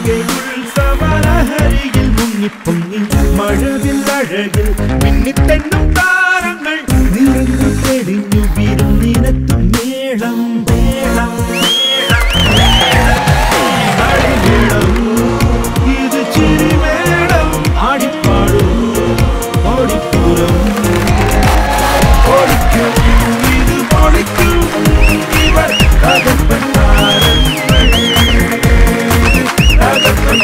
മഴവിൽ അഴകിൽ മിന്നിത്തെന്നും താരങ്ങൾ നിറഞ്ഞു തെളിഞ്ഞു വിരുന്നിനെത്തും മേളം മേളം ഇത് ചിരിമേളം ആടിപ്പാടും ഓടിപ്പൂരം ഓടിക്കും ഇത് പൊളിക്കും ഇവർ തകർപ്പൻ താരങ്ങൾ തകർപ്പൻ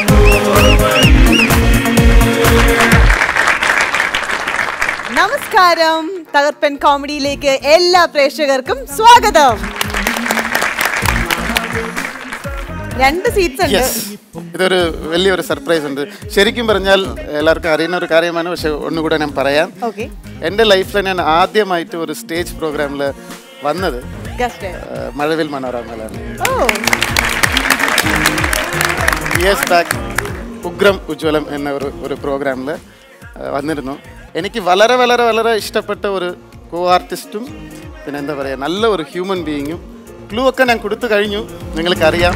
നമസ്കാരം. തകർപ്പൻ കോമഡിയിലേക്ക് എല്ലാ പ്രേക്ഷകർക്കും സ്വാഗതം. 2 സീറ്റ്സ് ഉണ്ട്. ഇതൊരു വലിയൊരു സർപ്രൈസ് ഉണ്ട്. ശരിക്കും പറഞ്ഞാൽ എല്ലാവർക്കും അറിയുന്ന ഒരു കാര്യമാണ്, പക്ഷെ ഒന്നുകൂടെ ഞാൻ പറയാം. എൻ്റെ ലൈഫിൽ ഞാൻ ആദ്യമായിട്ട് ഒരു സ്റ്റേജ് പ്രോഗ്രാമിൽ വന്നത് മഴവിൽ മനോരമയിലാണ്. ഇയേഴ്സ് ബാക്ക് ഉഗ്രം ഉജ്വലം എന്ന ഒരു പ്രോഗ്രാമിൽ വന്നിരുന്നു. എനിക്ക് വളരെ വളരെ വളരെ ഇഷ്ടപ്പെട്ട ഒരു കോ ആർട്ടിസ്റ്റും പിന്നെ എന്താ പറയുക നല്ല ഒരു ഹ്യൂമൻ ബീയിങ്ങും. ക്ലൂ ഒക്കെ ഞാൻ കൊടുത്തു കഴിഞ്ഞു, നിങ്ങൾക്കറിയാം.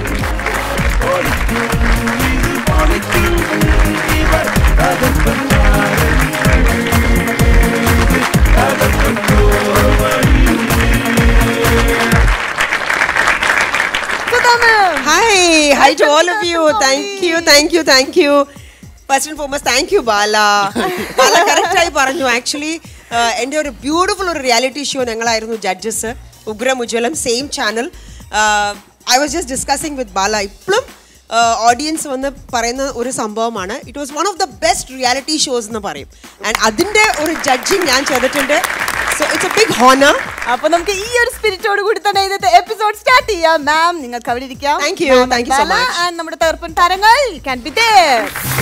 Hi to all of you. Thank you. First and foremost, thank you, Bala. Bala correct ആയി പറഞ്ഞു. Actually, എൻ്റെ ഒരു ബ്യൂട്ടിഫുൾ ഒരു റിയാലിറ്റി ഷോ ഞങ്ങളായിരുന്നു ജഡ്ജസ്. ഉഗ്രം ഉജ്വലം, same channel. I was just discussing with Bala. ഇപ്പോഴും ഓഡിയൻസ് വന്ന് പറയുന്ന ഒരു സംഭവമാണ്. It was one of the best reality shows എന്ന് പറയും. ആൻഡ് അതിൻ്റെ ഒരു ജഡ്ജിങ് ഞാൻ ചെയ്തിട്ടുണ്ട്. So it's a big honour. അപ്പോൾ നമുക്ക് ഈ ഒരു സ്പിരിറ്റോട് കൂടി തന്നെ ഇന്നത്തെ എപ്പിസോഡ് സ്റ്റാർട്ട് ചെയ്യാം. മാം, നിങ്ങൾക്ക് അവിടെ ഇരിക്കാം. Thank you so much. And നമ്മുടെ തകർപ്പൻ താരങ്ങൾ ക്യാൻ ബി ദേർ.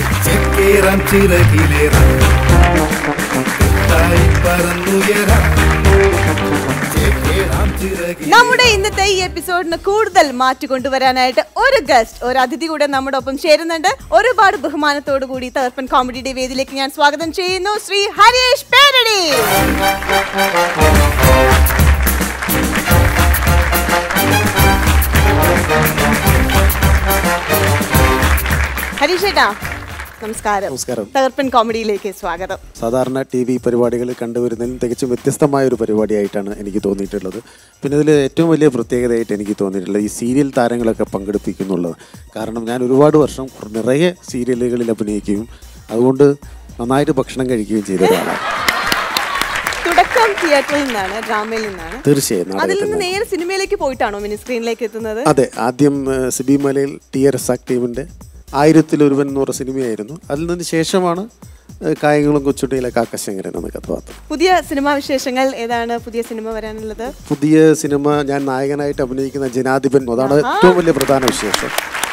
നമ്മുടെ ഇന്നത്തെ ഈ എപ്പിസോഡിന് കൂടുതൽ മാറ്റിക്കൊണ്ടുവരാനായിട്ട് ഒരു അതിഥി കൂടെ നമ്മുടെ ഒപ്പം ചേരുന്നുണ്ട്. ഒരുപാട് ബഹുമാനത്തോടു കൂടി തകർപ്പൻ കോമഡിയുടെ വേദിയിലേക്ക് ഞാൻ സ്വാഗതം ചെയ്യുന്നു ശ്രീ ഹരീഷ് പെരടി. ഹരീഷ് ഏട്ടാ, നമസ്കാരം. തകർപ്പൻ കോമഡിയിലേക്ക് സ്വാഗതം. സാധാരണ TV പരിപാടികൾ കണ്ടുവരുന്നതിന് തികച്ചും വ്യത്യസ്തമായ ഒരു പരിപാടിയായിട്ടാണ് എനിക്ക് തോന്നിയിട്ടുള്ളത്. പിന്നെ ഇതിൽ ഏറ്റവും വലിയ പ്രത്യേകതയായിട്ട് എനിക്ക് തോന്നിയിട്ടുള്ളത് ഈ സീരിയൽ താരങ്ങളൊക്കെ പങ്കെടുപ്പിക്കുന്നുള്ളത്. കാരണം ഞാൻ ഒരുപാട് വർഷം നിറയെ സീരിയലുകളിൽ അഭിനയിക്കുകയും അതുകൊണ്ട് നന്നായിട്ട് ഭക്ഷണം കഴിക്കുകയും ചെയ്ത ഒരാളാണ്. തുടക്കം തിയേറ്ററിൽ നിന്നാണ്, ഡ്രാമയിൽ നിന്നാണ്. തീർച്ചയായും. അതിൽ നിന്ന് നേരെ സിനിമയിലേക്ക് പോയിട്ടാണോ മിനി സ്ക്രീനിലേക്ക് എത്തുന്നത്? അതെ, ആദ്യം സിബി മലയിൽ TRS ടീമിൻ്റെ 1000-ലൊരുവൻ എന്ന് പറഞ്ഞ സിനിമയായിരുന്നു. അതിൽ നിന്ന് ശേഷമാണ് കായങ്ങളും കൊച്ചുട്ടിയിലെ കാക്കശങ്കരൻ എന്ന കഥാപാത്രം. പുതിയ സിനിമാ വിശേഷങ്ങൾ ഏതാണ്? പുതിയ സിനിമ വരാനുള്ളത്? പുതിയ സിനിമ ഞാൻ നായകനായിട്ട് അഭിനയിക്കുന്ന ജനാധിപൻ, അതാണ് ഏറ്റവും വലിയ പ്രധാന വിശേഷം.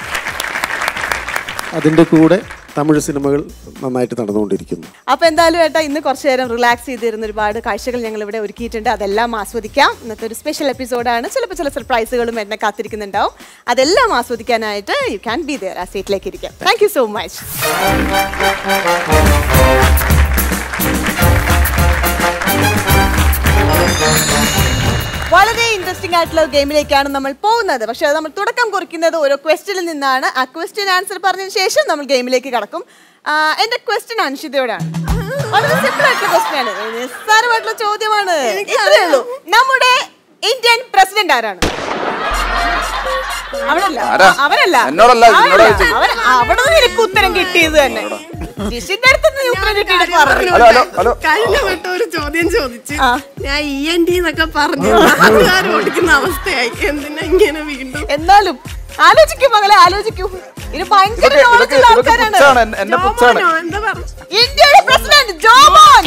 അതിൻ്റെ കൂടെ തമിഴ് സിനിമകൾ നന്നായിട്ട് നടന്നുകൊണ്ടിരിക്കുന്നു. അപ്പോൾ എന്തായാലും ഏട്ടാ, ഇന്ന് കുറച്ച് നേരം റിലാക്സ് ചെയ്തിരുന്ന ഒരുപാട് കാഴ്ചകൾ ഞങ്ങൾ ഇവിടെ ഒരുക്കിയിട്ടുണ്ട്. അതെല്ലാം ആസ്വദിക്കാം. ഇന്നത്തെ ഒരു സ്പെഷ്യൽ എപ്പിസോഡാണ്. ചിലപ്പോൾ ചില സർപ്രൈസുകളും എന്നെ കാത്തിരിക്കുന്നുണ്ടാവും. അതെല്ലാം ആസ്വദിക്കാനായിട്ട് യു ക്യാൻ ബി ദെയർ. ആ സീറ്റിലേക്ക് ഇരിക്കാം. Thank you so much. വളരെ ഇൻട്രസ്റ്റിംഗ് ആയിട്ടുള്ള ഗെയിമിലേക്കാണ് നമ്മൾ പോകുന്നത്. പക്ഷെ അത് നമ്മൾ തുടക്കം കുറിക്കുന്നത് ഓരോ ക്വസ്റ്റ്യനിൽ നിന്നാണ്. ആ ക്വസ്റ്റ്യൻ ആൻസർ പറഞ്ഞതിന് ശേഷം നമ്മൾ ഗെയിമിലേക്ക് കടക്കും. എന്റെ ക്വസ്റ്റ്യൻ അൻഷിതയോടാണ്. വളരെ സിമ്പിൾ ആയിട്ടുള്ള ക്വസ്റ്റ്യൻ ആണ്, നിസ്സാരമായിട്ടുള്ള ചോദ്യമാണ്. ഇത്രയേ ഉള്ളൂ. നമ്മുടെ ഇന്ത്യൻ പ്രസിഡന്റ് ആരാണ്? അവനല്ല, അവിടെ നിനക്ക് ഉത്തരം കിട്ടിയത് തന്നെ. കഴിഞ്ഞ വട്ടം ഒരു ചോദ്യം ചോദിച്ചു, ഞാൻ ENT എന്നൊക്കെ പറഞ്ഞു ഓടിക്കുന്ന അവസ്ഥയായി. എന്തിനാ ഇങ്ങനെ വീണ്ടും? എന്നാലും ആലോചിക്കൂ മകളെ, ആലോചിക്കൂ. ഇത് ഭയങ്കര നോളജുള്ള ആൾക്കാരാണ്. ഇന്ത്യയുടെ പ്രസിഡന്റ് ജോമോൻ.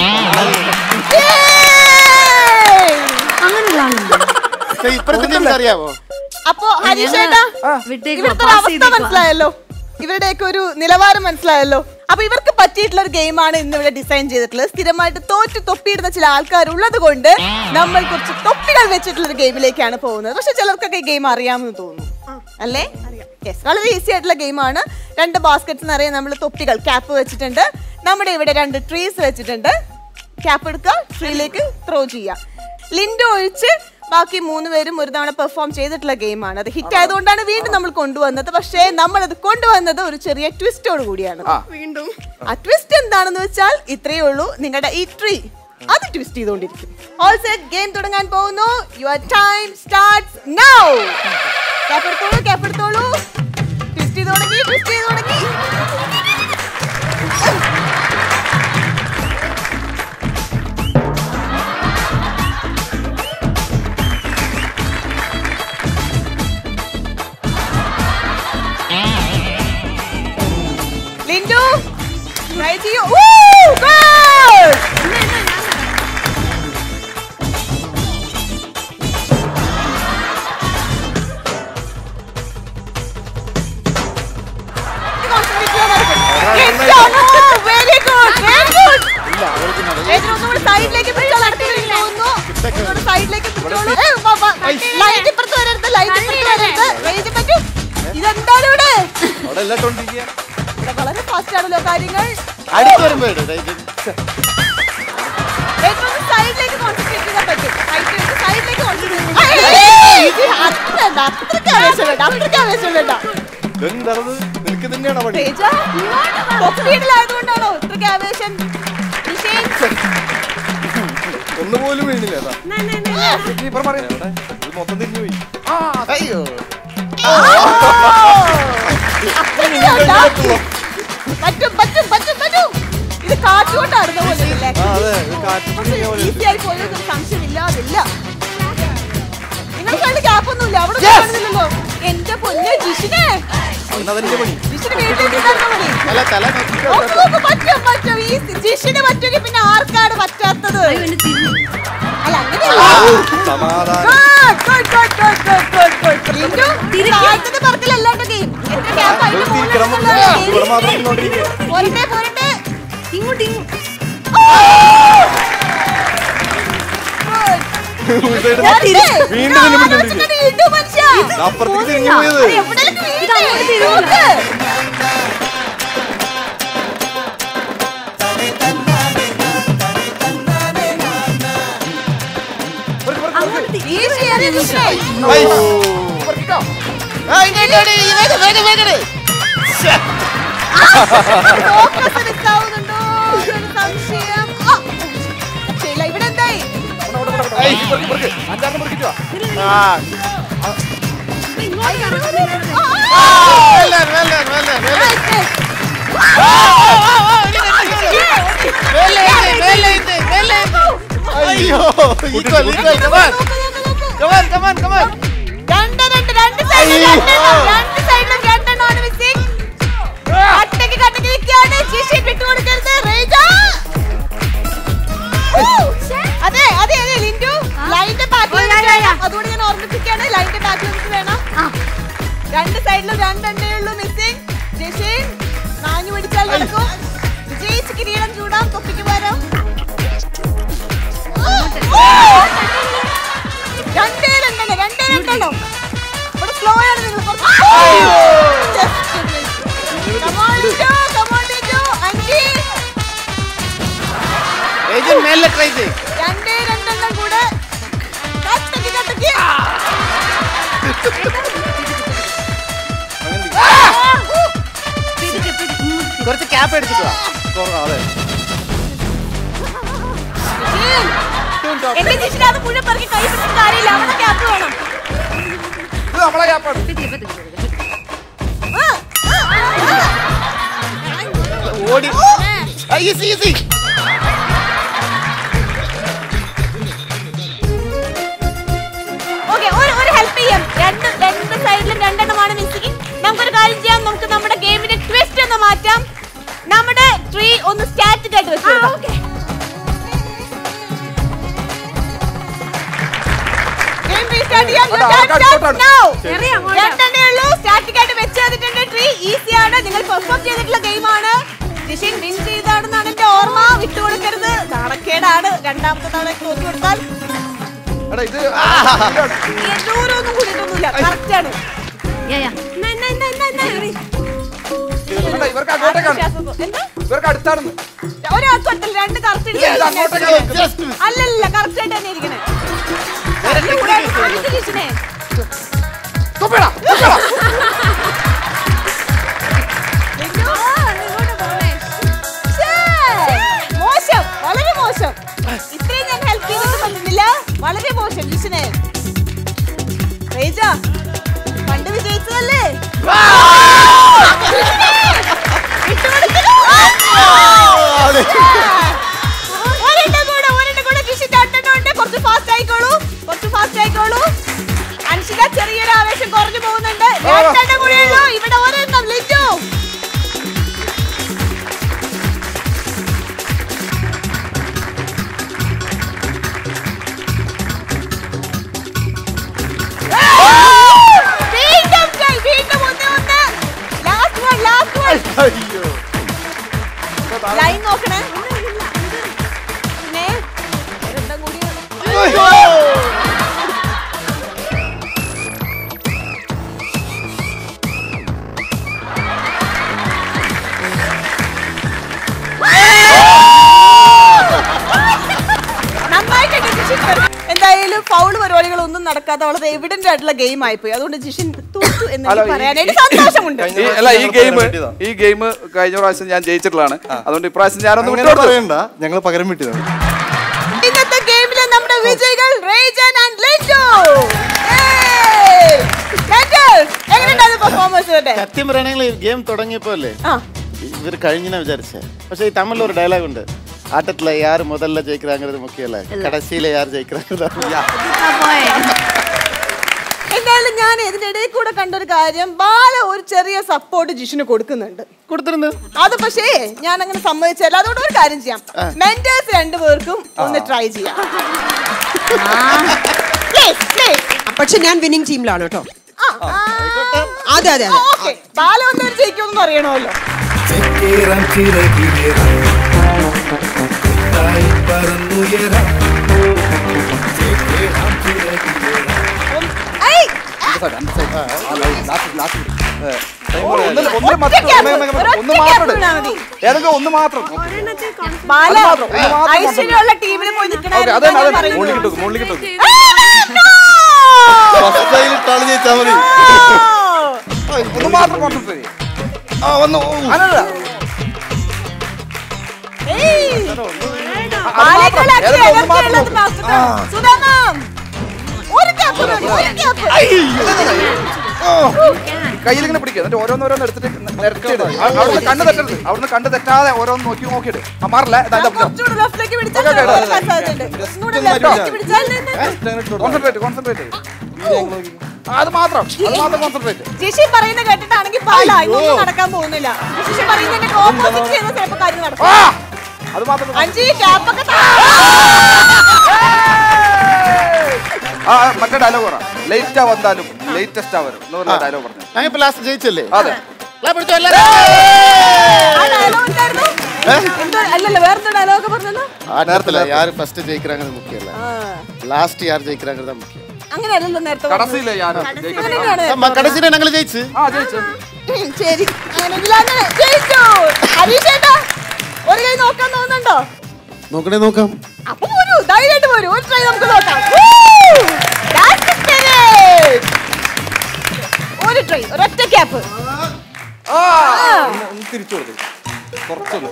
അറിയാവോ? അപ്പോ ഹരീഷ് ഏട്ടാ, ഇവിടുത്തെ അവസ്ഥ മനസ്സിലായല്ലോ, ഇവരുടെയൊക്കെ ഒരു നിലവാരം മനസ്സിലായല്ലോ. അപ്പൊ ഇവർക്ക് പറ്റിയിട്ടുള്ള ഒരു ഗെയിമാണ് ഇന്ന് ഇവിടെ ഡിസൈൻ ചെയ്തിട്ടുള്ളത്. സ്ഥിരമായിട്ട് തൊപ്പിയിടുന്ന ചില ആൾക്കാരുള്ളത് കൊണ്ട് നമ്മൾ കുറച്ച് തൊപ്പികൾ വെച്ചിട്ടുള്ള ഒരു ഗെയിമിലേക്കാണ് പോകുന്നത്. പക്ഷെ ചിലർക്കൊക്കെ ഈ ഗെയിം അറിയാമെന്ന് തോന്നുന്നു, അല്ലേ? യെസ്, വളരെ ഈസി ആയിട്ടുള്ള ഗെയിമാണ്. 2 ബാസ്ക്കറ്റ്സ് നിറയെ നമ്മൾ തൊപ്പികൾ, ക്യാപ്പ് വെച്ചിട്ടുണ്ട്. നമ്മുടെ ഇവിടെ 2 ട്രീസ് വെച്ചിട്ടുണ്ട്. ക്യാപ്പ് എടുക്കുക, ട്രീയിലേക്ക് ത്രോ ചെയ്യുക. ലിൻഡോ ഒഴിച്ച് ബാക്കി 3 പേരും ഒരു തവണ പെർഫോം ചെയ്തിട്ടുള്ള ഗെയിമാണ്. അത് ഹിറ്റ് ആയതുകൊണ്ടാണ് വീണ്ടും നമ്മൾ കൊണ്ടുവന്നത്. പക്ഷേ നമ്മളത് കൊണ്ടുവന്നത് ഒരു ചെറിയ ട്വിസ്റ്റോട് കൂടിയാണ്. വീണ്ടും ആ ട്വിസ്റ്റ് എന്താണെന്ന് വെച്ചാൽ ഇത്രയേ ഉള്ളൂ. നിങ്ങളുടെ ഈ ട്രീ അത് ട്വിസ്റ്റ് ചെയ്തുകൊണ്ടിരിക്കും. ഓൾ സെറ്റ്, ഗെയിം തുടങ്ങാൻ പോകുന്നു. Your time starts now. Cap എടുത്തോളൂ. ട്വിസ്റ്റ് ചെയ്ത് തുടങ്ങി. ലിൻഡു ട്രൈ ചെയ്യൂ. ഇതെന്താണ് ഇവിടെ? വളരെ ഫാസ്റ്റ് ആണല്ലോ കാര്യങ്ങൾ. സൈഡിലേക്ക് കോൺസെൻട്രേറ്റ് ചെയ്യാൻ പറ്റും. സൈഡിലേക്ക് ആയതുകൊണ്ടാണോ ഇത്രയ്ക്ക് ആവേശം? ഒന്നുപോലും വീണില്ല. മൊത്തം തിരിഞ്ഞു പോയി. അയ്യോ പറ്റും. ഇത് കാറ്റുകൊണ്ടായിരുന്നു ഈസിയായി പോയത് സംശയമില്ലാതില്ല. നിങ്ങൾ കണ്ട് ഗ്യാപ്പൊന്നുമില്ല അവിടെ കാണുന്നില്ലല്ലോ. എന്റെ പൊന്നെ ജിഷിനെ പറ്റും. ഈ ജിഷിന് പറ്റുമെങ്കിൽ പിന്നെ ആർക്കാണ് പറ്റാത്തത്? അല്ല അങ്ങനെ പറക്കലല്ലാണ്ട് ഗെയിം. എത്ര ഗ്യാപ്പ് പോരട്ടെ. ഇങ്ങോട്ട് ഇവിടെ എന്തായി? അതെ ലിൻഡു ലൈന്റെ ബാക്കിൽ അതുകൊണ്ട് ഞാൻ ഓർമ്മിപ്പിക്കാണ്. ലൈന്റെ ബാക്കിൽ വേണം. 2 സൈഡിലും 2 എണ്ണേ ഉള്ളൂ മിസ്സിംഗ്. ജെഷിൻ നാഞ്ഞു പിടിച്ചാൽ നടക്കും. വിജയിച്ച് കിരീടം ചൂടാം. തൊപ്പിക്ക് പകരം രണ്ടേ രണ്ടെണ്ണം. ഇവിടെ സ്ലോ ആണ് നിങ്ങൾ. രണ്ടെണ്ണം കൂടെ കുറച്ച് ക്യാപ്പ് എടുത്തിട്ട് എന്റെ ജിഷിന് അത് മുഴുവൻ പറക്കി കൈ പിടിച്ചിട്ട് കാര്യമില്ല. അവിടെ ക്യാപ്പ് വേണം. നമ്മളെ ക്യാപ്പാണ്. ഓടി ഈസി. ഒരു ഹെൽപ്പ് ചെയ്യാം. രണ്ട് സൈഡിലും 2 എണ്ണമാണ് മിസ്സിംഗ്. നമുക്കൊരു കാര്യം ചെയ്യാം. നമുക്ക് നമ്മുടെ ഗെയിമിന്റെ ട്വിസ്റ്റ് ഒന്ന് മാറ്റാം. നമ്മുടെ ട്രീ ഒന്ന് സ്റ്റാറ്റിക് ആയിട്ട് വെച്ചു. സ്റ്റാറ്റിക് ആയിട്ട് വെച്ചിട്ടുണ്ട്. ട്രീ ഈസിയാണ്. നിങ്ങൾ പെർഫോം ചെയ്തിട്ടുള്ള ഗെയിമാണ്. ജിഷിൻ വിൻ ചെയ്താണെന്നാണ് എന്റെ ഓർമ്മ. വിട്ടുകൊടുക്കരുത്. നാണക്കേടാണ്. രണ്ടാമത്തെ തവണ തോറ്റു കൊടുത്താൽ ദൂരമൊന്നും കൂടിയിട്ടൊന്നുമില്ല. കറക്റ്റ് ആണ്. ഇവർക്ക് അടുത്താണെന്ന് ഒരാൾക്ക് 2 കറക്റ്റ് അല്ലല്ല. കറക്റ്റ് ആയിട്ട് തന്നെ ഇരിക്കണേ. മോശം, വളരെ മോശം. ഇത്രയും ഞാൻ ഹെൽപ്പ് ചെയ്തിട്ട് പറ്റുന്നില്ല. വളരെ മോശം ജിഷിനെ. റേജ പണ്ട് വിജയിച്ചതല്ലേ? കുറച്ച് ഫാസ്റ്റ് ആയിക്കോളൂ. അൻഷിത ചെറിയൊരു ആവേശം കുറഞ്ഞു പോകുന്നുണ്ട്. രണ്ടെണ്ണം കൂടിയുള്ളൂ. ഇവിടെ ഒരെണ്ണം ലിജു. ലൈൻ നോക്കണേ. പിന്നെ ഒരെണ്ണം കൂടിയാണ്. എന്തായാലും ഫൗൾ പരിപാടികളൊന്നും നടക്കാതെ വളരെ എവിഡന്റ് ആയിട്ടുള്ള ഗെയിം ആയിപ്പോയി. അതുകൊണ്ട് ജിഷിൻ തോറ്റു എന്ന് പറയാനായിട്ട് സന്തോഷമുണ്ട്. അല്ല ഈ ഗെയിം കഴിഞ്ഞ പ്രാവശ്യം ഞാൻ ജയിച്ചിട്ടുള്ളതാണ്. അതുകൊണ്ട് ഇപ്രാവശ്യം ഞാനൊന്നും പറയണ്ട, ഞങ്ങൾ പകരം വിട്ടതാണ്. ഇന്നത്തെ ഗെയിമിലെ നമ്മുടെ വിജയികൾ റേജൻ ആൻഡ് ലിജു. എങ്ങനെയുണ്ടായിരുന്നു പെർഫോമൻസ്? സത്യം പറയണെങ്കിൽ ഗെയിം തുടങ്ങിയപ്പോ അല്ലേ ഇവർ കഴിഞ്ഞാ വിചാരിച്ചേ. പക്ഷെ ഈ തമിഴിലൊരു ഡയലോഗ് ഉണ്ട്, ஆட்டத்துல யார் முதல்ல ஜெயிக்கிறாங்கிறது முக்கியம் இல்ல, கடைசியில யார் ஜெயிக்கிறாங்க. എന്തായാലും ഞാൻ ഇതിനിടയിൽ കൂടെ കണ്ടൊരു കാര്യം, ബാല ഒരു ചെറിയ സപ്പോർട്ട് ജിഷിന് കൊടുത്തിരുന്നു. അത് പക്ഷേ ഞാൻ അങ്ങനെ സമ്മതിച്ചല്ല. അതുകൊണ്ട് ഒരു കാര്യം ചെയ്യാം, മെന്റേഴ്സ് രണ്ടുപേർക്കും ഒന്ന് ട്രൈ ചെയ്യാം. പക്ഷെ ഞാൻ വിന്നിംഗ് ടീമിലാണ് കേട്ടോ. അതെ അതെ അതെ, ബാല ഒന്നും ജയിക്കുമെന്ന് അറിയണമല്ലോ. ഒന്ന് മാത്രം ഐശ്വര്യമുള്ള ടീമിൽ പോയി നിൽക്കണ ഒന്ന് മാത്രം കോൺസെൻട്രേറ്റ്. കയ്യിലിങ്ങനെ പിടിക്കുക, എന്നിട്ട് ഓരോന്നോരോന്ന് എടുത്തിട്ട് അവിടുന്ന് കണ്ണ് തെറ്റരുത്. അവിടുന്ന് കണ്ണ് തെറ്റാതെ ഓരോന്ന് നോക്കിയിട്ട് മാറില്ല. കോൺസെൻട്രേറ്റ്. അത് മാത്രം കോൺസെൻട്രേറ്റ്. ജിഷി പറയുന്ന കേട്ടിട്ടാണെങ്കിൽ നടക്കാൻ പോകുന്നില്ല. ജിഷി പറയുന്നതിന്റെ ഓപ്പോസിറ്റ് ചെയ്യുന്ന ചിലപ്പോൾ കാര്യം നടക്കും. അത് മാത്രം. മറ്റേ ഡയലോഗ് പറ, ലേറ്റ് വന്നാലും ലേറ്റസ്റ്റ് ആവരും ഡയലോഗ് പറഞ്ഞു. ഞങ്ങൾ ലാസ്റ്റ് ജയിച്ചല്ലേ? അതെ. അല്ലല്ലോ, വേറെ ഡയലോഗ് പറഞ്ഞല്ലോ. നേരത്തില്ല യാർ ഫസ്റ്റ് ജയിക്கிறாங்க മുഖ്യമല്ല, ലാസ്റ്റ് യാർ ജയിക്கிறாங்க മുഖ്യം. അങ്ങനെയല്ലല്ലോ നേരത്തെ കടസിയില്ലേ ഞാൻ കടസിനെ ഞങ്ങൾ ജയിച്ചു. ശരി, ഒരു കൈ നോക്കാൻ തോന്നുന്നുണ്ടോ? നോക്കാം. അപ്പൊ പോരൂ, ധൈര്യമായിട്ട് പോരൂ. ഒരു ട്രൈ നമുക്ക് നോക്കാം. ഒരു ട്രൈ, ഒരൊറ്റ ക്യാപ്പ്. തിരിച്ചു കൊടുത്തു കുറച്ചൊന്ന്.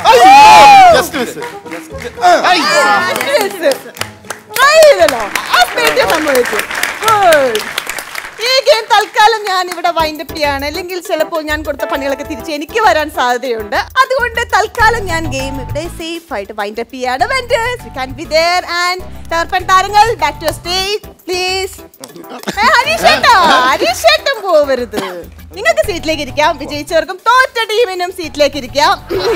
ഈ ഗെയിം തൽക്കാലം ഞാൻ ഇവിടെ വൈൻഡപ്പ് ചെയ്യാണ്. അല്ലെങ്കിൽ ചിലപ്പോൾ ഞാൻ കൊടുത്ത പണികളൊക്കെ തിരിച്ച് എനിക്ക് വരാൻ സാധ്യതയുണ്ട്. അതുകൊണ്ട് തൽക്കാലം ഞാൻ ഗെയിം ഇവിടെ സേഫ് ആയിട്ട് വൈൻഡപ്പ് ചെയ്യാണ്. Vendors, we can be there and തകർപ്പൻ താരങ്ങൾ back to stage please. Harish ഏട്ടൻ പോവരുത്. നിങ്ങൾക്ക് സീറ്റിലേക്ക് ഇരിക്കാം. വിജയിച്ചവർക്കും തോറ്റ ടീമിനും സീറ്റിലേക്ക് ഇരിക്കാം.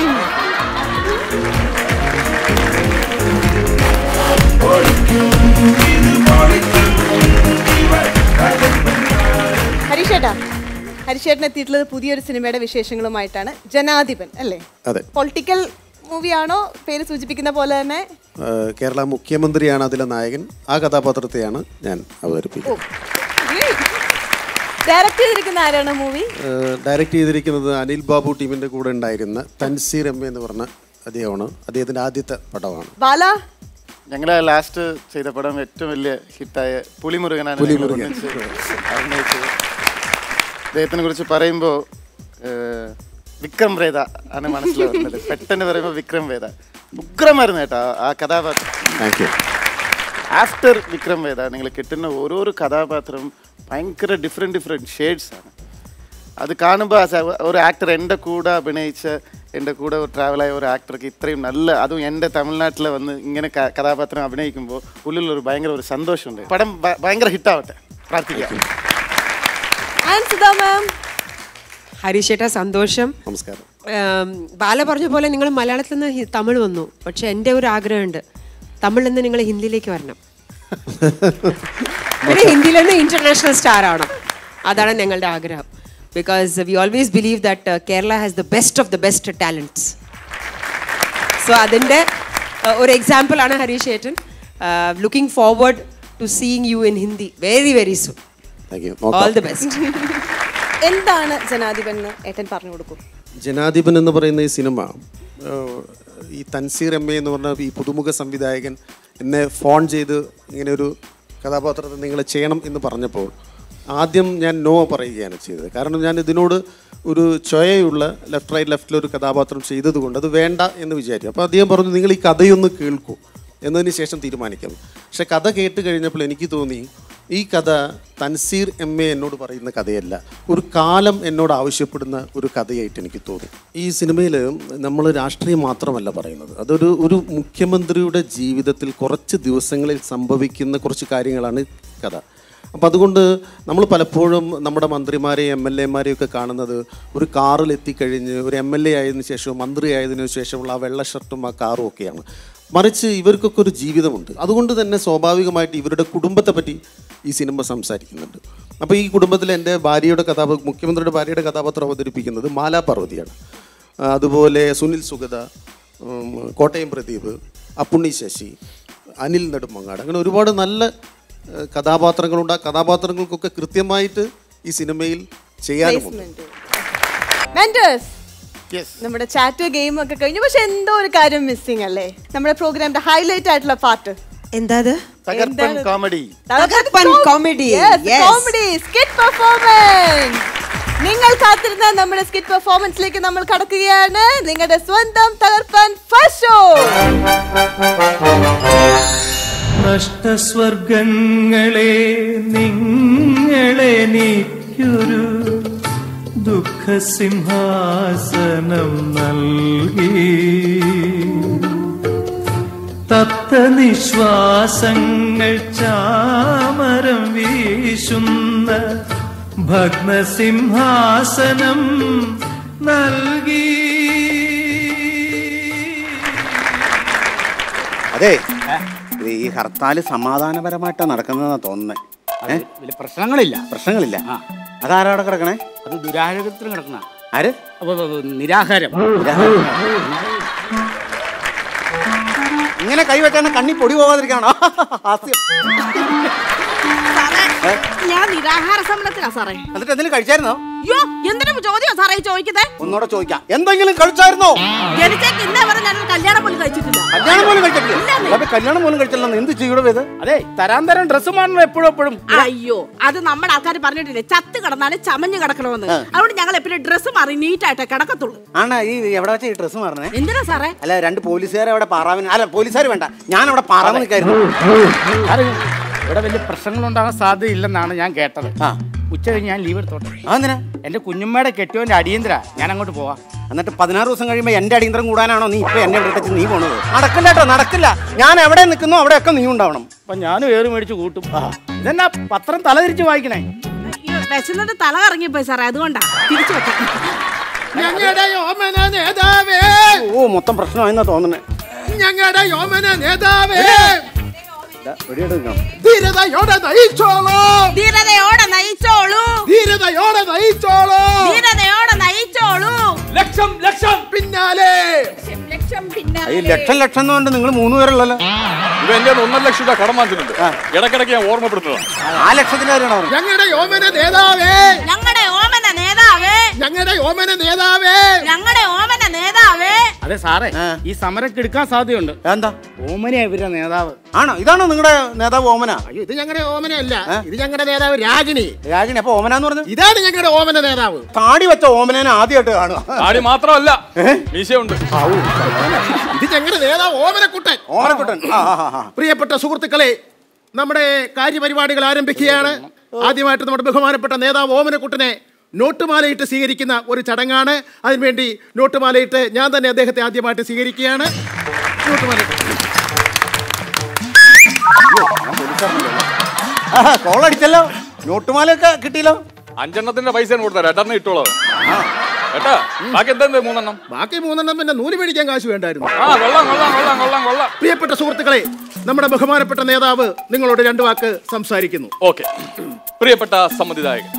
ഹരീഷേട്ടൻ എത്തിയിട്ടുള്ളത് പുതിയൊരു സിനിമയുടെ വിശേഷങ്ങളുമായിട്ടാണ്. ജനാധിപൻ അല്ലേ? അതെ. പൊളിറ്റിക്കൽ മൂവിയാണോ? പേര് സൂചിപ്പിക്കുന്ന പോലെ തന്നെ കേരള മുഖ്യമന്ത്രിയാണ് അതിലെ നായകൻ. ആ കഥാപാത്രത്തെയാണ് ഞാൻ അവതരിപ്പിക്കുന്നത്. ഡയറക്റ്റ് ചെയ്തിരിക്കുന്ന ആരാണ് മൂവി? ഡയറക്റ്റ് ചെയ്തിരിക്കുന്നത് അനിൽ ബാബു ടീമിന്റെ കൂടെ ഉണ്ടായിരുന്ന തൻസീർ എം എന്ന് പറഞ്ഞ അദ്ദേഹമാണ്. അദ്ദേഹത്തിന്റെ ആദ്യത്തെ പടമാണ്. ബാല ഞങ്ങളെ ലാസ്റ്റ് ചെയ്ത പടം ഏറ്റവും വലിയ ഹിറ്റായ പുലിമുരുകനാണ് അഭിനയിച്ചത്. അദ്ദേഹത്തിനെ കുറിച്ച് പറയുമ്പോൾ വിക്രം വേദ ആണ് മനസ്സിൽ വരുന്നത്. പെട്ടെന്ന് പറയുമ്പോൾ വിക്രം വേദ ഉഗ്രമായിരുന്നു കേട്ടോ ആ കഥാപാത്രം. ആഫ്റ്റർ വിക്രം വേദ നിങ്ങൾ കിട്ടുന്ന ഓരോരോ കഥാപാത്രവും ഭയങ്കര ഡിഫറെൻറ്റ് ഷെയ്ഡ്സ് ആണ്. അത് കാണുമ്പോൾ ഒരു ആക്ടർ എൻ്റെ കൂടെ അഭിനയിച്ച എൻ്റെ കൂടെ ട്രാവലായ ഒരു ആക്ടർക്ക് ഇത്രയും നല്ല, അതും എൻ്റെ തമിഴ്നാട്ടിൽ വന്ന് ഇങ്ങനെ കഥാപാത്രം അഭിനയിക്കുമ്പോൾ ഉള്ളിലൊരു ഭയങ്കര ഒരു സന്തോഷമുണ്ട്. പടം ഭയങ്കര ഹിറ്റാവട്ടെ പ്രാർത്ഥിക്കാം. ഹരീഷ് ഏട്ടാ സന്തോഷം. നമസ്കാരം. ബാല പറഞ്ഞ പോലെ നിങ്ങൾ മലയാളത്തിൽ നിന്ന് തമിഴ് വന്നു, പക്ഷെ എൻ്റെ ഒരു ആഗ്രഹമുണ്ട്, തമിഴിൽ നിന്ന് നിങ്ങൾ ഹിന്ദിയിലേക്ക് വരണം. പിന്നെ ഹിന്ദിയിൽ നിന്ന് ഇന്റർനാഷണൽ സ്റ്റാർ ആവണം. അതാണ് ഞങ്ങളുടെ ആഗ്രഹം. Because we always believe that Kerala has the best of the best talents. So adinde or example ana Hareesh Etan. Looking forward to seeing you in Hindi very very soon. Thank you. All the best. എന്താണ് ജനാധിപൻ എന്ന് ഏട്ടൻ പറഞ്ഞു കൊടുക്കും. ജനാധിപൻ എന്ന് പറയുന്ന ഈ cinema ഈ Thanseer M A എന്ന് പറഞ്ഞ ഈ പുതുമുഖ സംവിധായകൻ എന്നെ ഫോൺ ചെയ്ത് ഇങ്ങനെ ഒരു കഥാപാത്രത്തെ നിങ്ങൾ ചെയ്യണം എന്ന് പറഞ്ഞപ്പോൾ ആദ്യം ഞാൻ നോ പറയുകയാണ് ചെയ്തത്. കാരണം ഞാൻ ഇതിനോട് ഒരു ചൊയയുള്ള ലെഫ്റ്റിലൊരു കഥാപാത്രം ചെയ്തതുകൊണ്ട് അത് വേണ്ട എന്ന് വിചാരിച്ചു. അപ്പോൾ അദ്ദേഹം പറഞ്ഞു നിങ്ങൾ ഈ കഥയൊന്ന് കേൾക്കൂ, എന്നതിന് ശേഷം തീരുമാനിക്കാം. പക്ഷെ കഥ കേട്ട് കഴിഞ്ഞപ്പോൾ എനിക്ക് തോന്നി ഈ കഥ തൻസീർ എം എ എന്നോട് പറയുന്ന കഥയല്ല, ഒരു കാലം എന്നോട് ആവശ്യപ്പെടുന്ന ഒരു കഥയായിട്ട് എനിക്ക് തോന്നി. ഈ സിനിമയിൽ നമ്മൾ രാഷ്ട്രീയം മാത്രമല്ല പറയുന്നത്, ഒരു മുഖ്യമന്ത്രിയുടെ ജീവിതത്തിൽ കുറച്ച് ദിവസങ്ങളിൽ സംഭവിക്കുന്ന കുറച്ച് കാര്യങ്ങളാണ് കഥ. അപ്പം അതുകൊണ്ട് നമ്മൾ പലപ്പോഴും നമ്മുടെ മന്ത്രിമാരെയും എം എൽ എമാരെയും ഒക്കെ കാണുന്നത് ഒരു കാറിൽ എത്തിക്കഴിഞ്ഞ് ഒരു എം എൽ എ ആയതിനു ശേഷവും മന്ത്രി ആയതിനു ശേഷമുള്ള ആ വെള്ള ഷർട്ടും ആ കാറും ഒക്കെയാണ്. മറിച്ച് ഇവർക്കൊക്കെ ഒരു ജീവിതമുണ്ട്. അതുകൊണ്ട് തന്നെ സ്വാഭാവികമായിട്ട് ഇവരുടെ കുടുംബത്തെ പറ്റി ഈ സിനിമ സംസാരിക്കുന്നുണ്ട്. അപ്പോൾ ഈ കുടുംബത്തിൽ എൻ്റെ മുഖ്യമന്ത്രിയുടെ ഭാര്യയുടെ കഥാപാത്രം അവതരിപ്പിക്കുന്നത് മാലാ പാർവതിയാണ്. അതുപോലെ സുനിൽ സുഗത, കോട്ടയം പ്രദീപ്, അപ്പുണ്ണി ശശി, അനിൽ നെടുമങ്ങാട്, അങ്ങനെ ഒരുപാട് നല്ല കഥാപാത്രങ്ങളുണ്ട്. ആ കഥാപാത്രങ്ങൾക്കൊക്കെ കൃത്യമായിട്ട് ഈ സിനിമയിൽ ചെയ്യാനുമുണ്ട്. നമ്മുടെ ചാറ്റ് ഗെയിം ഒക്കെ കഴിഞ്ഞു, പക്ഷെ എന്തോ ഒരു കാര്യം മിസ്സിംഗ് അല്ലേ? നമ്മുടെ പ്രോഗ്രാമിന്റെ ഹൈലൈറ്റ് ആയിട്ടുള്ള പാട്ട് എന്താ? തകർപ്പൻ കോമഡി. Comedy skit performance. നിങ്ങൾ കാത്തിരുന്ന നമ്മുടെ സ്കിറ്റ് പെർഫോമൻസിലേക്ക് നമ്മൾ കടക്കുകയാണ്. നിങ്ങളുടെ സ്വന്തം തകർപ്പൻ ഫസ്റ്റ് ഷോ. നഷ്ടസ്വർഗങ്ങളെ നിങ്ങളെ നീക്കൊരു ദുഃഖസിംഹാസനം നൽകി, തപ്തനിശ്വാസങ്ങൾ ചാമരം വീശുന്ന ഭഗ്നസിംഹാസനം നൽകി. അതെ, ഈ ഹർത്താല് സമാധാനപരമായിട്ടാണ് നടക്കുന്നതെന്നാണ് തോന്നുന്നത്. വലിയ പ്രശ്നങ്ങളില്ല. അതാരവിടെ കിടക്കണേ? അത് ദുരാഹാരത്തിന് കിടക്കണ. ആര്? നിരാഹാരം. ഇങ്ങനെ കൈവച്ചാണ് കണ്ണി പൊടി പോകാതിരിക്കണോ? ഞാൻ നിരാഹാര സമരത്തിലാ സാറേ. എന്നിട്ട് എന്തെങ്കിലും കഴിച്ചായിരുന്നോ? അയ്യോ, എന്തിനും ചോദ്യം സാറേ ചോദിക്കുന്നേ? ഒന്നോടെ ചോദിക്കാം, എന്തെങ്കിലും കഴിച്ചായിരുന്നോ? ജനിച്ചേക്ക് ഇന്നേ വരെ ഞാൻ കല്യാണം പോലും കഴിച്ചിട്ടില്ല. കല്യാണം പോലും കഴിച്ചില്ല. എന്ത് ചെയ്യൂടെ ഇത്? അതെ, തരാൻ ഡ്രസ്സ് മാറണം എപ്പോഴും. അയ്യോ, അത് നമ്മുടെ ആൾക്കാർ പറഞ്ഞിട്ടില്ലേ, ചത്ത് കിടന്നാലും ചമഞ്ഞ് കിടക്കണമെന്ന്. അതുകൊണ്ട് ഞങ്ങൾ എപ്പോഴും ഡ്രസ്സ് മാറി നീറ്റായിട്ടേ കിടക്കത്തുള്ളൂ. ആണ് ഈ എവിടെ വെച്ചാ ഈ ഡ്രസ്സ് മാറണേ? എന്തിനാ സാറേ? അല്ല, രണ്ട് പോലീസുകാരെ അവിടെ പാറാവിന്. അല്ല, പോലീസുകാർ വേണ്ട, ഞാൻ അവിടെ പാറാവ് നിൽക്കായിരുന്നു. ഇവിടെ വലിയ പ്രശ്നങ്ങളുണ്ടാകാൻ സാധ്യതയില്ലെന്നാണ് ഞാൻ കേട്ടത്. ഉച്ച കഴിഞ്ഞ് ഞാൻ ലീവ് എടുത്തോട്ടെ. അതെന്തിനാ? എന്റെ കുഞ്ഞുമ്മയുടെ കെട്ടിയോന്റെ അടിയന്തര, ഞാൻ അങ്ങോട്ട് പോവാം. എന്നിട്ട് 16 ദിവസം കഴിയുമ്പോൾ എന്റെ അടിയന്തരം കൂടാനാണോ നീ ഇപ്പൊ എന്നെ വിളിച്ചു നീ പോണത്? നടക്കില്ല കേട്ടോ, നടക്കില്ല. ഞാൻ എവിടെ നിൽക്കുന്നു അവിടെയൊക്കെ നീ ഉണ്ടാവണം. അപ്പൊ ഞാനും ഏറ് മേടിച്ച് കൂട്ടും. ഇതെന്നാ പത്രം തല തിരിച്ചു വായിക്കണേ? വിശന്നിട്ട് തല കറങ്ങിപ്പോയി സാറേ, അതുകൊണ്ടാ തിരിച്ചു വെക്കാം. ഞങ്ങളുടെ യോമന നേതാവേ. ഓ, മൊത്തം പ്രശ്നമായെന്നാ തോന്നുന്നേ. ഞങ്ങളുടെ യോമന നേതാവേ. ധീരതയോടെ നയിച്ചോളൂ. ലക്ഷം പിന്നാലെ. ഈ ലക്ഷം കൊണ്ട് നിങ്ങൾ 3 പേരുള്ളല്ലോ. ഇത് എന്റെ 1.5 ലക്ഷം രൂപ കടം വാങ്ങിച്ചിട്ടുണ്ട്. ഇടയ്ക്കിടയ്ക്ക് ഞാൻ ഓർമ്മപ്പെടുത്തുക. ആ ലക്ഷത്തിന് കാര്യമാണോ? ഞങ്ങളുടെ യോമന നേതാവേ. അതെ സാറേ, ഈ സമരം എടുക്കാൻ സാധ്യതയുണ്ട്. എന്താ? ഓമനയാ ഇവരുടെ നേതാവ്. ആണോ? ഇതാണോ നിങ്ങളുടെ നേതാവ് ഓമന? അയ്യോ, ഇത് ഞങ്ങളുടെ ഓമനയല്ല, ഇത് ഞങ്ങളുടെ നേതാവ് രാഗിണി. രാഗിണി. അപ്പൊ ഓമന എന്ന് പറഞ്ഞു? ഇതാണ് ഞങ്ങളുടെ ഓമന നേതാവ്. താടി വെച്ച ഓമനനെ ആദ്യമായിട്ട് കാണുക. താടി മാത്രമല്ല, മീശയുണ്ട്. ഇത് ഞങ്ങളുടെ നേതാവ് ഓമനക്കുട്ടൻ. ഓമനക്കുട്ടൻ. പ്രിയപ്പെട്ട സുഹൃത്തുക്കളെ, നമ്മുടെ കാര്യപരിപാടികൾ ആരംഭിക്കുകയാണ്. ആദ്യമായിട്ട് നമ്മുടെ ബഹുമാനപ്പെട്ട നേതാവ് ഓമനക്കുട്ടനെ നോട്ടുമാലയിട്ട് സ്വീകരിക്കുന്ന ഒരു ചടങ്ങാണ്. അതിനുവേണ്ടി നോട്ടുമാലയിട്ട് ഞാൻ തന്നെ അദ്ദേഹത്തെ ആദ്യമായിട്ട് സ്വീകരിക്കുകയാണ്. കോളടിച്ചല്ലോ. നോട്ടുമാലയൊക്കെ കിട്ടിയല്ലോ. 5 പൈസ കൊടുത്താ 8 ഇട്ടോളൂ. ബാക്കി എന്താ 3 ബാക്കി 3 പിന്നെ നൂല് മേടിക്കാൻ കാശ് വേണ്ടായിരുന്നു. പ്രിയപ്പെട്ട സുഹൃത്തുക്കളെ, നമ്മുടെ ബഹുമാനപ്പെട്ട നേതാവ് നിങ്ങളോട് 2 വാക്ക് സംസാരിക്കുന്നു. ഓക്കെ. പ്രിയപ്പെട്ട സമ്മതിദായകൻ,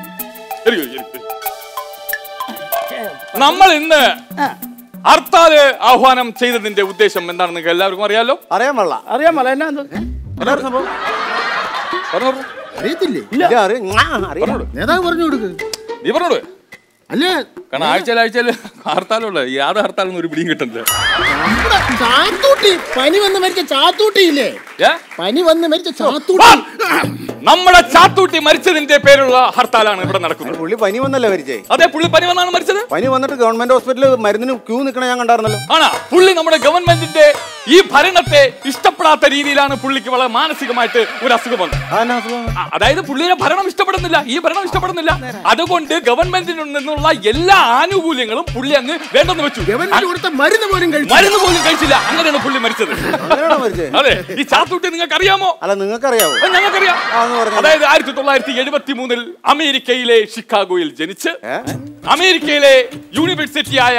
നമ്മൾ ഇന്ന് ഹർത്താല് ആഹ്വാനം ചെയ്തതിന്റെ ഉദ്ദേശം എന്താണെന്ന് നിങ്ങൾക്ക് എല്ലാവർക്കും അറിയാലോ? അറിയാൻ പാടില്ല. അറിയാൻ പാടില്ല. എന്നാ എല്ലാവരും സംഭവം അറിയത്തില്ലേ? നേതാവ് പറഞ്ഞു കൊടുക്ക്. നീ പറഞ്ഞോട്. അല്ലേ, കാരണം ആഴ്ചയിൽ ഹർത്താലുള്ള യാതൊരു ഹർത്താലൊന്നും ഒരു പിടിയും കിട്ടുന്നില്ല. ചാത്തൂട്ടി പനി വന്ന് മരിച്ച ചാത്തൂട്ടിയില്ലേ? പനി വന്ന് മരിച്ച ചാത്തൂട്ടി. നമ്മുടെ ചാത്തൂട്ടി മരിച്ചതിന്റെ പേരുള്ള ഹർത്താലാണ് ഇവിടെ നടക്കുന്നത്. പുള്ളി പനി വന്നല്ലേ മരിച്ചേ? അതെ, പുള്ളി പനി വന്നാണ് മരിച്ചത്. പനി വന്നിട്ട് ഗവൺമെന്റ് ഹോസ്പിറ്റലിൽ മരുന്നിന് ക്യൂ നിൽക്കണ ഞാൻ കണ്ടായിരുന്നല്ലോ. ആണോ? പുള്ളി നമ്മുടെ ഗവൺമെന്റിന്റെ ഈ ഭരണത്തെ ഇഷ്ടപ്പെടാത്ത രീതിയിലാണ് പുള്ളിക്ക് വളരെ മാനസികമായിട്ട് ഒരു അസുഖം വന്നത്. അതായത് പുള്ളിയുടെ ഭരണം ഇഷ്ടപ്പെടുന്നില്ല, ഈ ഭരണം ഇഷ്ടപ്പെടുന്നില്ല. അതുകൊണ്ട് ഗവൺമെന്റിൽ നിന്നുള്ള എല്ലാ ആനുകൂല്യങ്ങളും പുള്ളി അങ്ങ് വേണ്ടെന്ന് വെച്ചു. മരുന്ന് പോലും കഴിച്ചില്ല. അങ്ങനെയാണ് പുള്ളി മരിച്ചത്. അതെ, ഈ ചാത്തൂട്ടി നിങ്ങൾക്ക് അറിയാമോ? അല്ല, നിങ്ങൾക്കറിയാമോ? ഞങ്ങൾക്കറിയാം. അതായത് 1973 അമേരിക്കയിലെ ഷിക്കാഗോയിൽ ജനിച്ച് അമേരിക്കയിലെ യൂണിവേഴ്സിറ്റിയായ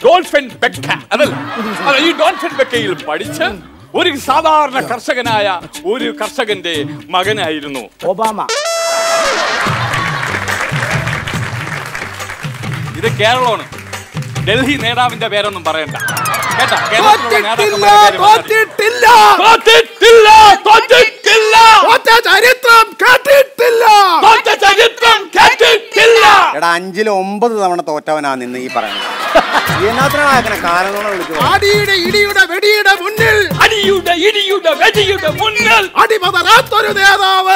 ഈ ഡോൾഫിൻ ബെക്കയിൽ പഠിച്ച് ഒരു സാധാരണ കർഷകനായ ഒരു കർഷകന്റെ മകനായിരുന്നു ഒബാമ. ഇത് കേരളമാണ്. ഡൽഹി നേതാവിന്റെ പേരൊന്നും പറയണ്ട കേട്ടാ. എടാ, 5 9 തവണ തോറ്റവനാ നിന്ന് ഈ പറയുന്നത്. അടിയുടെ ഇടിയുടെ വെടിയുടെ മുന്നിൽ അടിപതരാത്തൊരു നേതാവ്.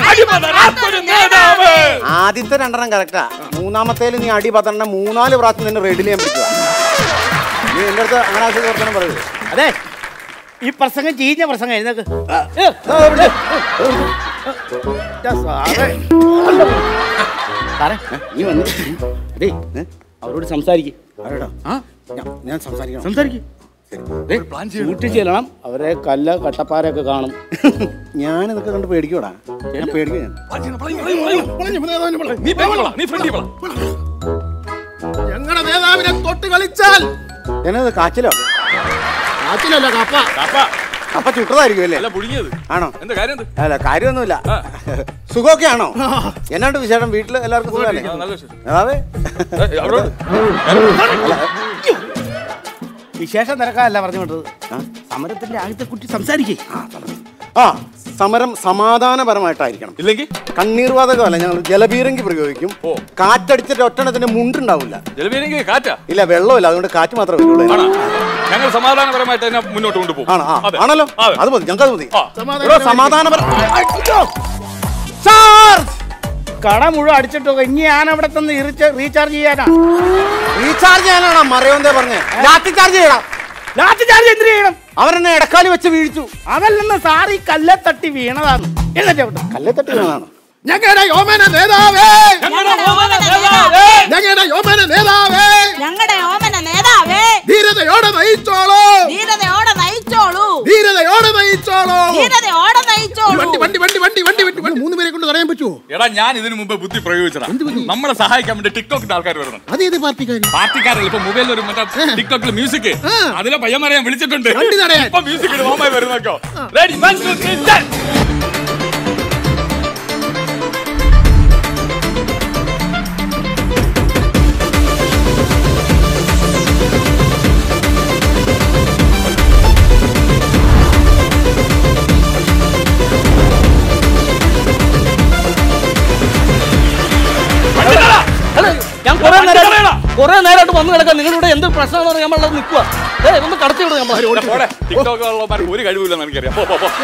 ആദ്യത്തെ 2 കറക്റ്റാ. 3ാമത്തേല് നീ അടി പതറിന 3-4 പ്രാവശ്യം നിന്നെ റെഡിൽ ചെയ്യാൻ പറ്റുക. നീ എന്റെ അടുത്ത് അങ്ങനെ വർത്തനം പറയൂ. അതെ, ഈ പ്രസംഗം ചീഞ്ഞ പ്രസംഗം എഴുന്നേക്ക്. സാറേ, നീ വന്നു. അതെ, അവരോട് സംസാരിക്കും. ഞാൻ സംസാരിക്കണം. ഷൂട്ട് ചെല്ലണം. അവരെ കല്ല് കട്ടപ്പാരൊക്കെ കാണും. ഞാൻ ഇതൊക്കെ കണ്ട് പേടിക്കൂടാ. ഞാൻ പേടിക്കും. ഞങ്ങളുടെ നേതാവിനെ തൊട്ട് കളിച്ചാൽ എന്നത് കാച്ചിലോ? കാച്ചിലല്ല, കപ്പ. കപ്പ ചുട്ടതായിരിക്കും അല്ലേ? ആണോ? അല്ല, കാര്യമൊന്നുമില്ല. സുഖമൊക്കെ ആണോ? എന്നാണ്ട് വിശേഷം? വീട്ടില് എല്ലാവർക്കും സുഖമല്ലേ? നേതാവേ, വിശേഷം തിരക്കാനല്ല പറഞ്ഞു വിട്ടത്. സമരത്തിന്റെ ആദ്യത്തെ കുട്ടി സംസാരിക്കേ. സമരം സമാധാനപരമായിട്ടായിരിക്കണം. ഇല്ലെങ്കിൽ കണ്ണീർവാതകമല്ല, ഞങ്ങൾ ജലബീരങ്കി പ്രയോഗിക്കും. കാറ്റടിച്ചിട്ട് ഒറ്റണത്തിന് മുണ്ടുണ്ടാവില്ല. ജലബീരങ്കി കാറ്റാ? ഇല്ല, വെള്ളമില്ല. അതുകൊണ്ട് കാറ്റ് മാത്രമേ വരുള്ളൂ. ഞങ്ങൾ സമാധാനപരമായിട്ട് തന്നെ മുന്നോട്ട് കൊണ്ടുപോകും. ആണല്ലോ, അത് മതി. ഞങ്ങൾക്ക് മതി സമാധാനപരം. കട മുഴുവൻ അടിച്ചിട്ടോ. ഇനി ഞാൻ അവിടെ തന്നെ റീചാർജ് ചെയ്യാനാ. റീചാർജ് ചെയ്യാനാണോ മറയോന്തേ പറഞ്ഞേ? ലാത്തി ചാർജ് ചെയ്യണം. ലാത്തി ചാർജ് എന്തിനു ചെയ്യണം? അവരെന്നെ ഇടക്കാലി വെച്ച് വീഴ്ച്ചു. അതല്ലെന്ന് സാറി കല്ലെ തട്ടി വീണതാണ്. എന്നിട്ട് കല്ലെ തട്ടി വീണതാണ്. ഞങ്ങളുടെ യോമന നേതാവേ, ഞങ്ങളുടെ യോമന നേതാവേ, ഞങ്ങളുടെ ഓമന നേതാവേ, ധീരതയോടെ നയിച്ചോളൂ, ധീരതയോടെ നയിച്ചോളൂ, ധീരതയോടെ നയിച്ചോളൂ, ധീരതയോടെ നയിച്ചോളൂ. വണ്ടി വണ്ടി വണ്ടി വണ്ടി വണ്ടി വണ്ടി 3 പേരെ കൊണ്ട് തടയാൻ പറ്റുമോ? എടാ, ഞാൻ ഇതിനു മുമ്പ് ബുദ്ധി പ്രയോഗിച്ചതാ. നമ്മളെ സഹായിക്കാൻ വേണ്ടി ടിക്ടോക്കിന്റെ ആൾക്കാർ വരുന്നു. അതേത് പാർട്ടിക്കാരല്ല? ഇപ്പൊ മൊബൈലിൽ ഒരു ടിക്ടോക്കിൽ മ്യൂസിക്, അതിലെ പയ്യന്മാരെ ഞാൻ വിളിച്ചിട്ടുണ്ട്. ഇപ്പൊ മ്യൂസിക് വരുന്നോ? Ready, 1 2 3 start. ഞാൻ കുറെ നേരം കുറെ നേരമായിട്ട് വന്നു കിടക്കാൻ നിങ്ങളിവിടെ എന്ത് പ്രശ്നമാണെന്ന് ഞാൻ വളരെ നിൽക്കുക ഒന്ന് കടത്തി വിടും നമ്മൾ ഒരു കഴിവില്ലെന്ന് എനിക്കറിയാം.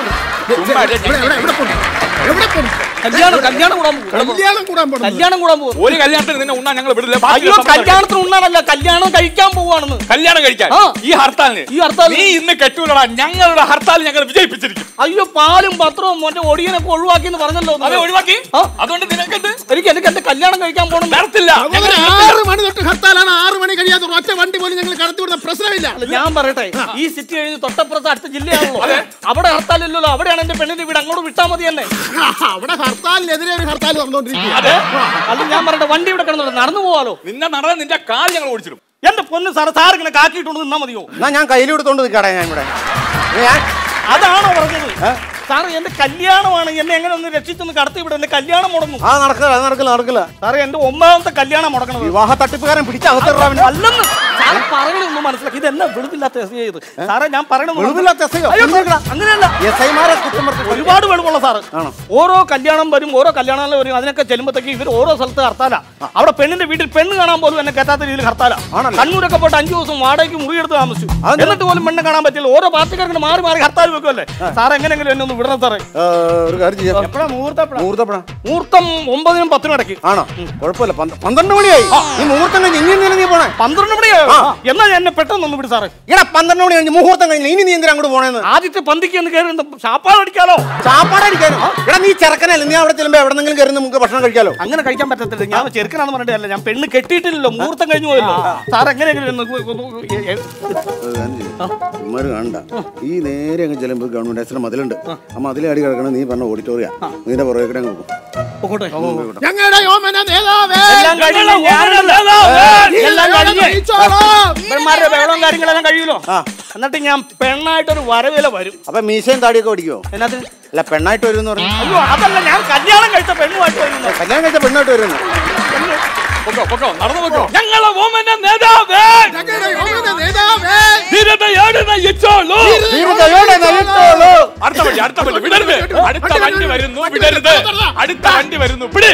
കല്യാണം കൂടാൻ പോകും. ഒരു കല്യാണത്തിന് നിന്നെ ഉണ്ണാൻ ഞങ്ങൾ വിടില്ല. അയ്യോ കല്യാണത്തിന് ഉണ്ണാനല്ല, കല്യാണം കഴിക്കാൻ പോവാണെന്ന്. കല്യാണം കഴിക്കാൻ ഈ ഹർത്താലിന് നീ ഇന്ന് കെട്ടൂലടാ. ഞങ്ങളുടെ ഹർത്താൽ ഞങ്ങൾ വിജയിപ്പിച്ചിരിക്കും. അയ്യോ പാലും പത്രവും മറ്റേ ഒടിയനൊക്കെ ഒഴിവാക്കി എന്ന് പറഞ്ഞല്ലോ. അത് ഒഴിവാക്കി. അതുകൊണ്ട് നിനക്കെന്ത്? എനിക്ക് എന്റെ കല്യാണം കഴിക്കാൻ പോകണം. വരത്തില്ല. 6 മണി തൊട്ട് ഹർത്താലാണ്. 6 മണി കഴിയാതെ ഒറ്റ വണ്ടി പോലും ഞങ്ങൾ കടത്തിവിടുന്ന പ്രശ്നമില്ല. ഞാൻ പറയട്ടെ, ഈ സിറ്റി കഴിഞ്ഞ് തൊട്ടപ്പുറത്ത് അടുത്ത ജില്ലയാണല്ലോ, അവിടെ ഹർത്താലില്ലല്ലോ. അവിടെയാണ് എന്റെ പെണ്ണിന്റെ വീട്, അങ്ങോട്ട് വിട്ടാൽ മതി തന്നെ. അവിടെ ഹർത്താലിനെതിരെ ഒരു ഹർത്താൽ നടന്നുകൊണ്ടിരിക്കുക. അത് ഞാൻ പറയട്ടെ, വണ്ടി ഇവിടെ കിടന്നു നടന്നു പോവാലോ. നിന്റെ കാൽ ഞങ്ങൾ ഓടിച്ചിടും. എന്റെ പൊന്ന് സാർ ഇങ്ങനെ കാക്കിയിട്ടുണ്ട് നിന്നാ മതിയോ? ഞാൻ കയ്യിലെടുത്തോണ്ട് നിൽക്കട്ടെ. ഞാൻ ഇവിടെ അതാണോ പറഞ്ഞത്? സാർ എന്റെ കല്യാണമാണ്, എന്നെ എങ്ങനെ ഒന്ന് രക്ഷിച്ചൊന്ന് കടത്തി വിടും. എന്റെ കല്യാണം മുടങ്ങും. നടക്കില്ല. സാറേ എന്റെ 9ാമത്തെ കല്യാണം മുടങ്ങണത്. വിവാഹ തട്ടിപ്പുകാരൻ പിടിച്ചകത്ത് അല്ലെന്ന് സാറ് പറയണൊന്നും മനസ്സിലാക്കി. ഇത് എന്നാ വെളുപ്പില്ലാത്ത എസ് ചെയ്ത് സാറേ, ഞാൻ പറയണത് അങ്ങനെയല്ല. ഒരുപാട് വെളുപ്പുള്ള സാറ്. ഓരോ കല്യാണം വരും, ഓരോ കല്യാണം വരും, അതിനൊക്കെ ചെല്ലുമ്പോഴത്തേക്ക് ഇവർ ഓരോ സ്ഥലത്ത് ഹർത്താലാ. അവിടെ പെണ്ണിന്റെ വീട്ടിൽ പെണ്ണ് കാണാൻ പോലും എന്നെ കെട്ടാത്ത രീതിയിൽ ഹർത്താലാ. കണ്ണൂരൊക്കെ പോയിട്ട് 5 ദിവസം വാടകയ്ക്ക് മുറിയെടുത്ത് താമസിച്ചു. എന്നിട്ട് പോലും പെണ്ണ് കാണാൻ പറ്റില്ല. ഓരോ പാർട്ടിക്കാർക്ക് മാറി മാറി ഹർത്താൽ വെക്കുമല്ലേ. സാർ എങ്ങനെയെങ്കിലും എന്നെ ഒന്ന് വിടണം സാറേ. എപ്പോഴാ മുഹൂർത്തം? 9-നും 10-നും ഇടയ്ക്ക്. ആണോ? കുഴപ്പമില്ല. 12 മണിയായി. ഈ മുഹൂർത്തം കഴിഞ്ഞ് ഇങ്ങനെ നീ പോണേ? 12 മണിയായോ? എന്നാ എന്നെ പെട്ടെന്ന് ഒന്ന് വിട് സാറേ. ഇവിടെ 12 മണി കഴിഞ്ഞ് മുഹൂർത്തം കഴിഞ്ഞില്ല. ഇനി നീ എന്തിനാ അങ്ങോട്ട് പോണേന്ന്? ആദ്യത്തെ പന്തിക്ക് എന്ന് കയറി ചാപ്പാടടിക്കാലോ. ചാപ്പാടടിക്കാനോ? ഇവിടെ നീ ചെറുക്കനല്ലേ, നീ അവിടെ ചെല്ലുമ്പോ എവിടെന്നെങ്കിലും കയറി നമുക്ക് ഭക്ഷണം കഴിക്കാലോ. അങ്ങനെ കഴിക്കാൻ പറ്റത്തില്ല. ഞാൻ ചെറുക്കനാന്ന് പറഞ്ഞിട്ടല്ല, ഞാൻ പെണ്ണ് കെട്ടിയിട്ടില്ലല്ലോ, മുഹൂർത്തം കഴിഞ്ഞു പോയല്ലോ. സാർ എങ്ങനെയെങ്കിലും കാണണ്ട. ഈ നേരെ അങ്ങ് ചെല്ലുമ്പോൾ ഗവൺമെന്റ് ഹൈസ്കൂൾ മതിലുണ്ട്. ആ മതിലെ അടി കിടക്കണം. നീ പറഞ്ഞ ഓഡിറ്റോറിയ, നിന്റെ പുറകെ കൂടെ അങ്ങ് പോകും. ഞങ്ങളുടെ യോമന നേതാവേ, വെള്ളം കാര്യങ്ങളെല്ലാം കഴിയുമല്ലോ. എന്നിട്ട് ഞാൻ പെണ്ണായിട്ടൊരു വരവില വരും. അപ്പൊ മീശയും താടിയൊക്കെ ഓടിക്കുവോ? എന്നാത്തിന്? അല്ല, പെണ്ണായിട്ട് വരും എന്ന് പറഞ്ഞു. അയ്യോ അതല്ല, ഞാൻ കല്യാണം കഴിച്ച പെണ്ണുമായിട്ട് വരുന്നു. കല്യാണം കഴിച്ച പെണ്ണായിട്ട് വരുന്നു. നടന്നു വെക്കോ. ഞങ്ങളെ ഓമന നേതാവേ, അടുത്ത വണ്ടി വിടരുത്. അടുത്ത വണ്ടി വരുന്നു, വിടരുത്. അടുത്ത വണ്ടി വരുന്നു, വിട്.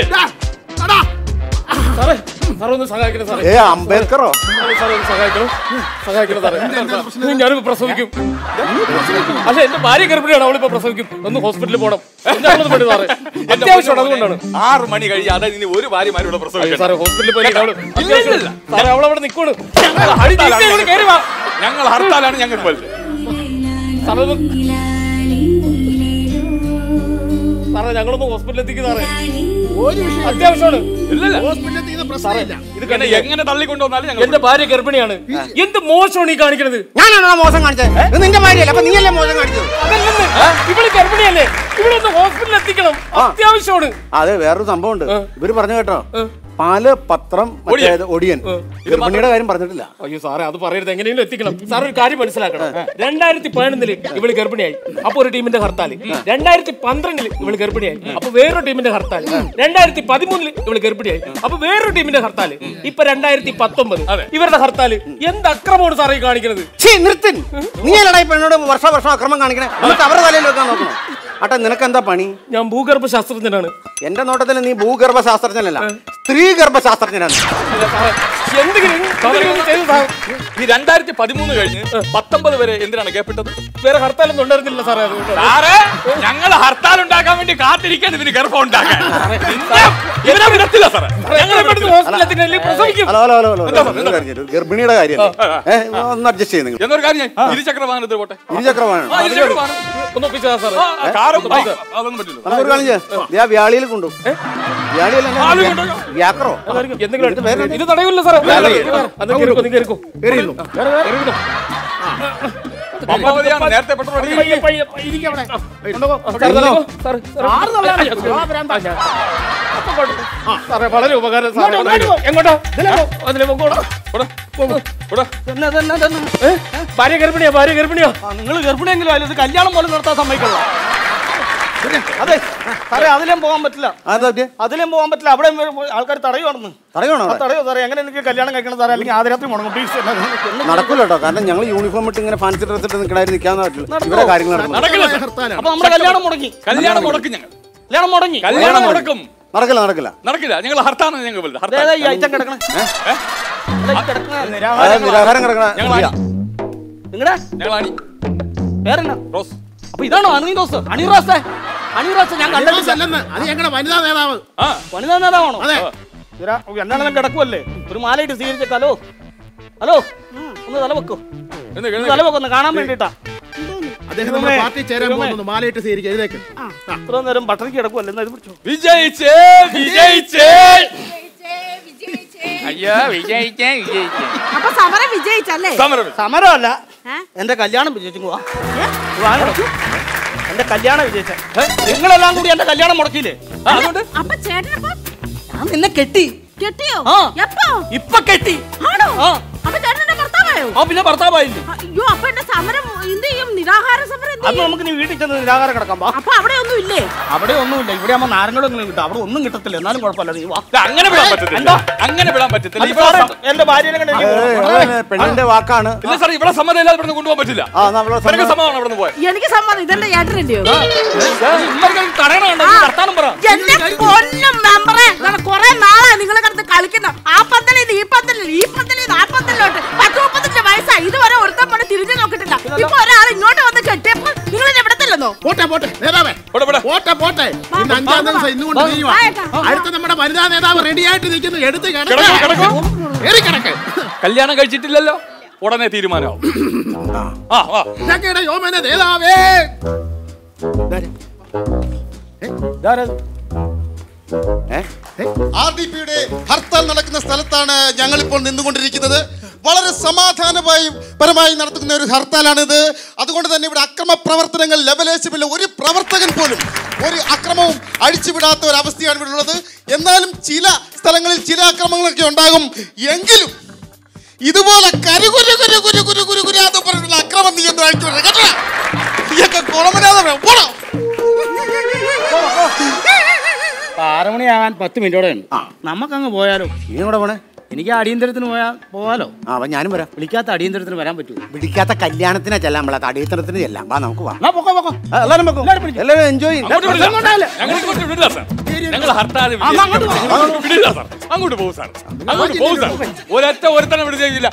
സാറേ സാറൊന്ന് സഹായിക്കണം സാറേ. അംബേദ്കറോ? സഹായിക്കണം സാറേ. ഞാനിപ്പോ പ്രസവിക്കും. അല്ല, എന്റെ ഭാര്യ ഗർഭിണിയാണ്, അവളിപ്പോ പ്രസവിക്കും. ഒന്ന് ഹോസ്പിറ്റലിൽ പോകണം. സാറേ അത്യാവശ്യമാണ്, അതുകൊണ്ടാണ്. 6 മണി കഴിയാതെ ഇനി ഒരു ഭാര്യമാരുടെ പ്രസവിക്കും. സാറേ ഹോസ്പിറ്റലിൽ പോയി സാറേ അവളവിടെ നിൽക്കോളൂ. ഞങ്ങൾ ഹർത്താലാണ്. ഞങ്ങൾ സാറേ ഞങ്ങളൊന്ന് ഹോസ്പിറ്റലിൽ എത്തിക്കും സാറേ. അത്യാവശ്യമാണ്. എങ്ങനെ തള്ളിക്കൊണ്ടുവന്നാലും എന്റെ ഭാര്യ ഗർഭിണിയാണ്. എന്ത് മോശമാണ് ഈ കാണിക്കുന്നത്? ഞാനാണോ മോശം കാണിച്ചത്? നിന്റെ ഭാര്യയല്ല, അപ്പൊ നീയല്ലേ മോശം കാണിച്ചത്? ഇവള് ഗർഭിണിയല്ലേ, ഇവിടെ ഒന്ന് ഹോസ്പിറ്റലിൽ എത്തിക്കണം, അത്യാവശ്യമാണ്. അതെ, വേറൊരു സംഭവം ഉണ്ട്. ഇവര് പറഞ്ഞു കേട്ടോ, പാല്, പത്രം, ഒടിയൻ. ഗർഭിണിയുടെ കാര്യം പറഞ്ഞിട്ടില്ല. അയ്യോ സാറേ, അത് പറയരുത്. എങ്ങനെയും എത്തിക്കണം. സാർ ഒരു കാര്യം മനസ്സിലാക്കണം. 2011 ഇവള് ഗർഭിണിയായി, അപ്പൊ ഒരു ടീമിന്റെ ഹർത്താല്. 2012 ഇവള് ഗർഭിണിയായി, അപ്പൊ വേറൊരു ടീമിന്റെ ഹർത്താല്. 2013 ഇവള് ഗർഭിണിയായി, അപ്പൊ വേറൊരു ടീമിന്റെ ഹർത്താല്. ഇപ്പൊ 2019 ഇവരുടെ ഹർത്താല്. എന്ത് അക്രമമാണ് സാറേ കാണിക്കുന്നത്? നിർത്തിൻ. നീ അല്ലടാ ഈ പെണ്ണോട് വർഷം അക്രമം കാണിക്കണേ. എന്നിട്ട് അവരുടെ തലയിൽ വെക്കാൻ നോക്കണം. അട്ടെ, നിനക്കെന്താ പണി? ഞാൻ ഭൂഗർഭ ശാസ്ത്രജ്ഞനാണ്. എന്റെ നോട്ടത്തിൽ നീ ഭൂഗർഭ ശാസ്ത്രജ്ഞനല്ല, സ്ത്രീ ഗർഭശാസ്ത്രജ്ഞനാണ്. ഈ 2013 കഴിഞ്ഞ് 19 വരെ എന്തിനാണ് കേൾപ്പെട്ടത്? വേറെ ഹർത്താലൊന്നും ഉണ്ടായിരുന്നില്ല സാറേ. സാറേ, ഞങ്ങൾ ഹർത്താൽ ഉണ്ടാക്കാൻ വേണ്ടി കാത്തിരിക്കാൻ ഇതിന് ഗർഭം ഉണ്ടാക്കാൻ ഇവരെ വിടത്തില്ല സാറേ. ഗർഭിണിയുടെ കാര്യം ഒന്ന് അഡ്ജസ്റ്റ് ചെയ്യുന്നു. എന്നൊരു കാര്യം, ഇരുചക്ര വാഹനത്തിൽ പോട്ടെ. ഇരുചക്ര വാഹനം ഒന്ന് ഒപ്പിച്ചാ സാറേ. അതൊന്നും പറ്റില്ല. നമുക്കൊരു കാര്യം ചെയ്യാം, വ്യാളിയിൽ കൊണ്ടു. വ്യാക്രോ ഇത് തടയില്ല സാറേ. നേരത്തെ സാറേ വളരെ ഉപകാരം സാറേ. എങ്ങോട്ടാ? ഭാര്യ ഗർഭിണിയാ, ഭാര്യ ഗർഭിണിയോ? നിങ്ങൾ ഗർഭിണിയെങ്കിലും അല്ല, ഇത് കല്യാണം പോലും നടത്താൻ സമ്മതിക്കല്ലോ. അതെ സാറേ, അതിലേം പോകാൻ പറ്റില്ല. അതിലേം പോകാൻ പറ്റില്ല. അവിടെ ആൾക്കാർ തടയുവാണെന്ന്. തടയോ സാറേ? എങ്ങനെ എനിക്ക് കല്യാണം കഴിക്കണം സാറേ? അല്ലെങ്കിൽ ആദ്യരാത്രി മുടങ്ങും പ്ലീസ്. നടക്കൂല കേട്ടോ, കാരണം ഞങ്ങൾ യൂണിഫോം ഇട്ട് ഇങ്ങനെ ഫാൻസി ഡ്രസ് ഇട്ട് നിൽക്കണായിരുന്നു, നിൽക്കാന്ന് പറ്റില്ല. ഇവരെ കാര്യങ്ങൾ അപ്പൊ നമ്മുടെ കല്യാണം മുടങ്ങി. കല്യാണം മുടക്കും. ഞങ്ങൾ കല്യാണം മുടങ്ങി. കല്യാണം മുടക്കും. നടക്കില്ല. ഞങ്ങൾ ഹർത്താൽ. ഞങ്ങൾ ഈ ഐറ്റം കിടക്കണേ നിരാഹാരം കിടക്കണ നിങ്ങളുടെ പേരെന്നാ? റോസ്. അപ്പൊ ഇതാണോ അണി റോസ്? അണി റോസ് ഞാൻ കണ്ടിട്ടില്ല. അത് ഞങ്ങളുടെ വനിതാ നേതാവ്. വനിതാ നേതാവാണോ? രണ്ടെണ്ണം കിടക്കുമല്ലേ? ഒരു മാലയിട്ട് സ്വീകരിച്ച ഹലോ ഹലോ ഒന്ന് തല വെക്കോ, തല വെക്കൊന്ന് കാണാൻ വേണ്ടിട്ടാ. പാർട്ടി ചേരാൻ പോകുന്നു. മാലയിട്ട് സ്വീകരിക്കുക. ഇതിലേക്ക് ഇത്ര നേരം ബട്ടറിക്ക് കിടക്കുമല്ലേ? എന്നാ ഇത് പിടിച്ചോ. വിജയിച്ചേ വിജയിച്ചേ. അയ്യോ വിജയിച്ചേ വിജയിച്ചേ. അപ്പൊ സമരം വിജയിച്ചല്ലേ? സമരമല്ല, എന്റെ കല്യാണം വിജയിച്ചു. എന്റെ കല്യാണം വിജയിച്ച നിങ്ങളെല്ലാം കൂടി എന്റെ കല്യാണം മുടക്കിയില്ലേ? അതുകൊണ്ട് അപ്പൊ ചേട്ടനപ്പോ ഞാൻ നിന്നെ കെട്ടി. കെട്ടിയോ? ഇപ്പൊ കെട്ടി. ആണോ? അപ്പൊ ചേട്ടന്റെ ഭർത്താവായോ? പിന്നെ ഭർത്താവായില്ലേ? അയ്യോ, അപ്പൊ എന്റെ സമരം എന്ത് ചെയ്യും? നിരാഹാര സമരം അത് നമുക്ക് നീ വീട്ടിൽ ചെന്ന് നിരാഹാരം കിടക്കാം. അപ്പൊ അവിടെ ഒന്നും ഇല്ലേ? അവിടെ ഒന്നുമില്ല. ഇവിടെ ആകുമ്പോ നാരങ്ങളൊന്നും കിട്ടും. അവിടെ ഒന്നും കിട്ടത്തില്ല. എന്നാലും കുഴപ്പമില്ല. നീ വാ. അങ്ങനെ വിടാൻ പറ്റത്തില്ല. അങ്ങനെ വിടാൻ പറ്റത്തില്ല. എന്റെ ഭാര്യനെ പെണ്ണിന്റെ വാക്കാണ്. ഇല്ല സാർ, ഇവിടെ സമ്മതം ഇല്ലാതെ ഇവിടെ കൊണ്ടുപോകാൻ പറ്റില്ല. സമ്മതമാണ് ഇവിടെ പോയത്. എനിക്ക് സമ്മതം. ഇതെന്റെ ഏട്ടനല്ലയോ? വർത്താനം പറ. എന്റെ പൊന്നും മെമ്പറെ, കൊറേ നാളാ നിങ്ങളെ കിടന്ന് കളിക്കുന്ന. ആ പന്തലിൽ ഈ പന്തലിൽ ഈ പന്തലിൽ ആ പന്തലിലോട്ട് 10-35 വയസ്സായി. ഇതുവരെ ഒരുത്തം പണി തിരിഞ്ഞു നോക്കിട്ടില്ല. ഇപ്പൊ ഒരാൾ ഇങ്ങോട്ട് വന്ന് കെട്ടിയപ്പോൾ നിങ്ങൾ എവിടത്തില്ലെന്നോ? പോട്ടെ പോട്ടെ നേതാവേ, പോട്ടെ പോട്ടെ. ഇന്ന് 5-ാം ദിവസം ഇന്നുകൊണ്ട് ചെയ്യുവാ. അടുത്ത നമ്മുടെ വനിതാ നേതാവ് റെഡി ആയിട്ട് നിൽക്കുന്നു. എടുത്ത് കിടക്ക്. കല്യാണം കഴിച്ചിട്ടില്ലല്ലോ, ഉടനെ തീരുമാനമാവും. യോമന നേതാവേ. RDPയുടെ ഹർത്താൽ നടക്കുന്ന സ്ഥലത്താണ് ഞങ്ങളിപ്പോൾ നിന്നുകൊണ്ടിരിക്കുന്നത്. വളരെ സമാധാനപരമായി നടത്തുന്ന ഒരു ഹർത്താലാണിത്. അതുകൊണ്ട് തന്നെ ഇവിടെ അക്രമ പ്രവർത്തനങ്ങൾ ലെവലേശമില്ല. ഒരു പ്രവർത്തകൻ പോലും ഒരു അക്രമവും അഴിച്ചുവിടാത്ത ഒരു അവസ്ഥയാണ് ഇവിടെ ഉള്ളത്. എന്നാലും ചില സ്ഥലങ്ങളിൽ ചില അക്രമങ്ങളൊക്കെ ഉണ്ടാകും. എങ്കിലും ഇതുപോലെ കരുകുരുകുരുകുരുകുരുകുരുകുരാന്ന് പറഞ്ഞിട്ടുള്ള അക്രമം നീ ഒന്നും അഴിച്ചുവിടണം കേട്ടോ. നീയൊക്കെ കുളമനാഥ പോണോ? 6 മണിയാകാൻ 10 മിനിറ്റോടെ ഉണ്ട്. നമുക്കങ്ങ് പോയാലോ? നീ എവിടെ പോണേ? എനിക്ക് അടിയന്തരത്തിന് പോവാലോ? അപ്പൊ ഞാനും വരാം. വിളിക്കാത്ത അടിയന്തരത്തിന് വരാൻ പറ്റൂ? വിളിക്കാത്ത കല്യാണത്തിനാ ചെല്ലാൻ പറ്റാത്ത അടിയന്തരത്തിന് ചെല്ലാം. വാ നമുക്ക് വാ. എല്ലാവരും എല്ലാവരും എൻജോയ് ഞങ്ങൾ ഹർത്താൽ അങ്ങോട്ട് പോകും സാർ. അങ്ങോട്ട് പോകും സാർ. ഒരൊറ്റ ഒരുത്തനെ വിടുകയില്ല.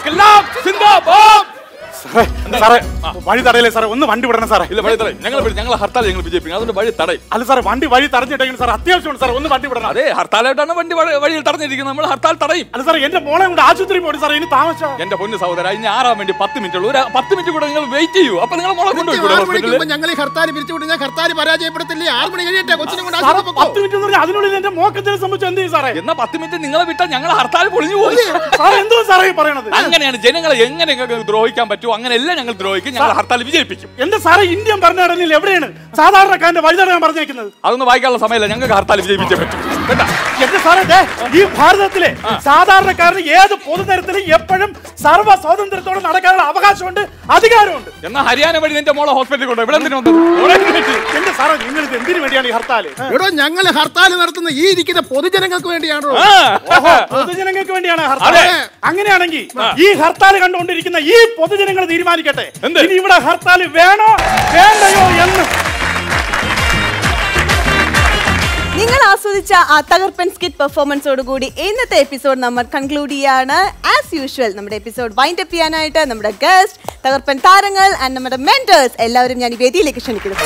സാറേ വഴി തടയല്ലേ സാറേ? ഒന്ന് വണ്ടി വിടണം സാറേ. ഇല്ല, വഴി തടയും. ഞങ്ങൾ ഹർത്താൽ ഞങ്ങൾ വിജയിപ്പിക്കും. അതുകൊണ്ട് വഴി തടയും. അല്ല സാറേ, വഴി തടഞ്ഞിട്ടെങ്കിലും സാർ അത്യാവശ്യമാണ് സാർ. ഒന്ന് വണ്ടി വിടണം. അതെ, ഹർത്താലായിട്ടാണ് വഴിയിൽ തടഞ്ഞിരിക്കുന്നത്. നമ്മൾ ഹർത്താൽ തടയും. അല്ല സാറേ, എന്റെ മോളെ കൊണ്ട് ആശുപത്രി പോയി സാറേ. ഇനി താമസം. എന്റെ പൊന്നു സഹോദര, ഇനി 6 വേണ്ടി 10 മിനിറ്റ് ഉള്ളൂ. ഒരു 10 മിനിറ്റ് കൂടെ നിങ്ങൾ വെയിറ്റ് ചെയ്യൂ. അപ്പൊ നിങ്ങൾ മോളെ കൊണ്ടുപോയി ഞങ്ങൾ ഈ ഹർത്താൽ പിരിച്ചുവിട്ട് ഹർത്താൽ പരാജയപ്പെടുത്തില്ലേ? 6 മണി കഴിയട്ടെ. കൊച്ചിനെ കൊണ്ട് 10 മിനിറ്റ് അതിനുള്ളിൽ എന്റെ മോക്കത്തിന് സംബന്ധിച്ച് എന്ത് ചെയ്യും സാറേ? എന്നാ 10 മിനിറ്റ് നിങ്ങളെ വിട്ടാൽ ഞങ്ങൾ ഹർത്താൽ പൊളിഞ്ഞു പോകും. എന്തോ സാറേ പറയണത്? അങ്ങനെയാണ്. ജനങ്ങളെ എങ്ങനെ ദ്രോഹിക്കാൻ പറ്റുമോ അങ്ങനെയെല്ലാം ഞങ്ങൾ ദ്രോഹിക്കും. ഞങ്ങൾ ഹർത്താൽ വിജയിപ്പിക്കും. എന്റെ സാറേ, ഇന്ത്യൻ ഭരണഘടനയിൽ എവിടെയാണ് സാധാരണക്കാരന്റെ വഴി തടയാൻ പറഞ്ഞേക്കുന്നത്? അതൊന്നും വായിക്കാനുള്ള സമയമല്ല. ഞങ്ങൾക്ക് ഹർത്താൽ വിജയിപ്പിച്ചേ പറ്റും. എന്റെ സാറേ, ഈ ഭാരതത്തിലെ സാധാരണക്കാരന് ഏത് പൊതുതരത്തിലും എപ്പോഴും സർവ്വ സ്വാതന്ത്ര്യത്തോടെ നടക്കാനുള്ള അവകാശമുണ്ട്, അധികാരമുണ്ട്. എന്നാ ഹരിയാന വഴി നിന്റെ മോളെ ഹോസ്പിറ്റലിൽ കൊണ്ടു. ഇവിടെ എന്തിനു വന്നത്? എന്റെ സാറേ, നിങ്ങൾ ഇത് എന്തിനു വേണ്ടിയാണ് ഈ ഹർത്താൽ? എടോ, ഞങ്ങൾ ഹർത്താൽ നടത്തുന്ന ഈ ഇരിക്കുന്ന പൊതുജനങ്ങൾക്ക് വേണ്ടിയാണോ? പൊതുജനങ്ങൾക്ക് വേണ്ടിയാണ് ഹർത്താൽ. അങ്ങനെയാണെങ്കിൽ ഈ ഹർത്താൽ കണ്ടുകൊണ്ടിരിക്കുന്ന ഈ പൊതുജനങ്ങൾ തീരുമാനിക്കട്ടെ, ഇനി ഇവിടെ ഹർത്താൽ വേണോ വേണ്ടയോ എന്ന്. നിങ്ങൾ ആസ്വദിച്ച ആ തകർപ്പൻ സ്കിറ്റ് പെർഫോമൻസോടുകൂടി ഇന്നത്തെ എപ്പിസോഡ് നമ്മൾ കൺക്ലൂഡ് ചെയ്യാണ്. ആസ് യൂഷ്വൽ നമ്മുടെ എപ്പിസോഡ് വൈൻഡ് അപ്പ് ചെയ്യാനായിട്ട് നമ്മുടെ ഗസ്റ്റ്, തകർപ്പൻ താരങ്ങൾ ആൻഡ് നമ്മുടെ മെന്റേഴ്സ് എല്ലാവരും ഞാൻ ഈ വേദിയിലേക്ക് ക്ഷണിക്കുന്നു.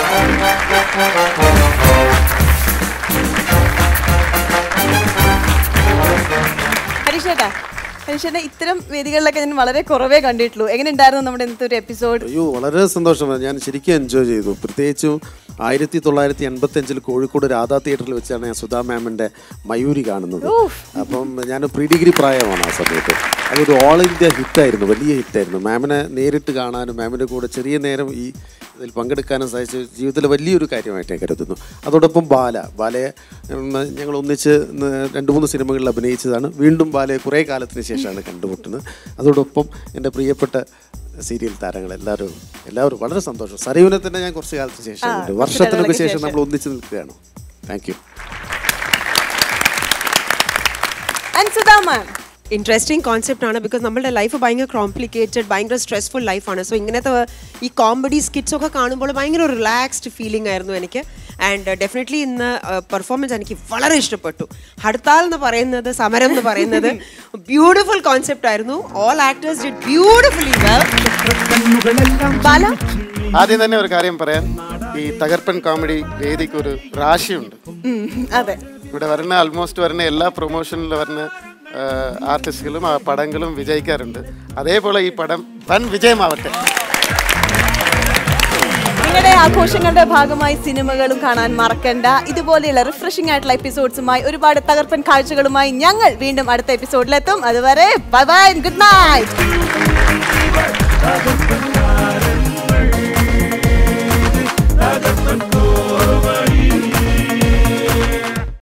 ഹരീഷേട്ടാ, ഇത്തരം വേദികളിലൊക്കെ ഞാൻ വളരെ കുറവേ കണ്ടിട്ടുള്ളൂ. എങ്ങനെ ഉണ്ടായിരുന്നു നമ്മുടെ ഇന്നത്തെ ഒരു എപ്പിസോഡ്? അയ്യോ, വളരെ സന്തോഷമാണ്. ഞാൻ ശരിക്കും എൻജോയ് ചെയ്തു. പ്രത്യേകിച്ചും 1985 കോഴിക്കോട് രാധാ തിയേറ്ററിൽ വെച്ചാണ് ഞാൻ സുധാ മാമിൻ്റെ മയൂരി കാണുന്നത്. അപ്പം ഞാൻ പ്രീ ഡിഗ്രി പ്രായമാണ് ആ സമയത്ത്. അതൊരു ഓൾ ഇന്ത്യ ഹിറ്റായിരുന്നു, വലിയ ഹിറ്റായിരുന്നു. മാമിനെ നേരിട്ട് കാണാനും മാമിൻ്റെ കൂടെ ചെറിയ നേരം ഈ ഇതിൽ പങ്കെടുക്കാനും സാധിച്ച ജീവിതത്തിലെ വലിയൊരു കാര്യമായിട്ട് ഞാൻ കരുതുന്നു. അതോടൊപ്പം ബാലയെ ഞങ്ങൾ ഒന്നിച്ച് 2-3 സിനിമകളിൽ അഭിനയിച്ചതാണ്. വീണ്ടും ബാലയെ കുറേ കാലത്തിന് ശേഷമാണ് കണ്ടുമുട്ടുന്നത്. അതോടൊപ്പം എൻ്റെ പ്രിയപ്പെട്ട സീരിയൽ താരങ്ങൾ എല്ലാവരും വളരെ സന്തോഷം. സരയുവിനെ തന്നെ ഞാൻ കുറച്ച് കാലത്തിന് ശേഷം വർഷത്തിനൊക്കെ ശേഷം നമ്മൾ ഒന്നിച്ച് നിൽക്കുകയാണ്. Thank you. ഇൻട്രസ്റ്റിംഗ് കോൺസെപ്റ്റ് ആണ്. ബിക്കോസ് നമ്മളുടെ ലൈഫ് ഭയങ്കര കോംപ്ലിക്കേറ്റഡ്, ഭയങ്കര സ്ട്രെസ്ഫുൾ ലൈഫാണ്. സോ ഇങ്ങനത്തെ ഈ കോമഡി സ്കിറ്റ്സ് ഒക്കെ കാണുമ്പോൾ ഭയങ്കര റിലാക്സ്ഡ് ഫീലിംഗ് ആയിരുന്നു എനിക്ക്. ആൻഡ് ഡെഫിനറ്റ്ലി ഇന്ന് പെർഫോമൻസ് എനിക്ക് വളരെ ഇഷ്ടപ്പെട്ടു. ഹർത്താൽ എന്ന് പറയുന്നത്, സമരം എന്ന് പറയുന്നത് ബ്യൂട്ടിഫുൾ കോൺസെപ്റ്റ് ആയിരുന്നു. All actors did beautifully well. ആദ്യം തന്നെ ഒരു കാര്യം പറയാൻ, ഈ തകർപ്പൻ കോമഡി വേദിക്ക് ഒരു രാശിയുണ്ട്. അതെ, ഇവിടെ വരുന്ന ആൾമോസ്റ്റ് വരുന്ന എല്ലാ പ്രൊമോഷനിൽ വരുന്ന ആർട്ടിസ്റ്റുകളും ആ പടങ്ങളും വിജയിക്കാറുണ്ട്. അതേപോലെ ഈ പടം വൻ വിജയമാവട്ടെ. നിങ്ങളുടെ ആഘോഷങ്ങളുടെ ഭാഗമായി സിനിമകളും കാണാൻ മറക്കണ്ട. ഇതുപോലെയുള്ള റിഫ്രഷിംഗ് ആയിട്ടുള്ള എപ്പിസോഡ്സുമായി, ഒരുപാട് തകർപ്പൻ കാഴ്ചകളുമായി ഞങ്ങൾ വീണ്ടും അടുത്ത എപ്പിസോഡിലെത്തും. അതുവരെ ബൈ ബൈ, ഗുഡ് നൈറ്റ്.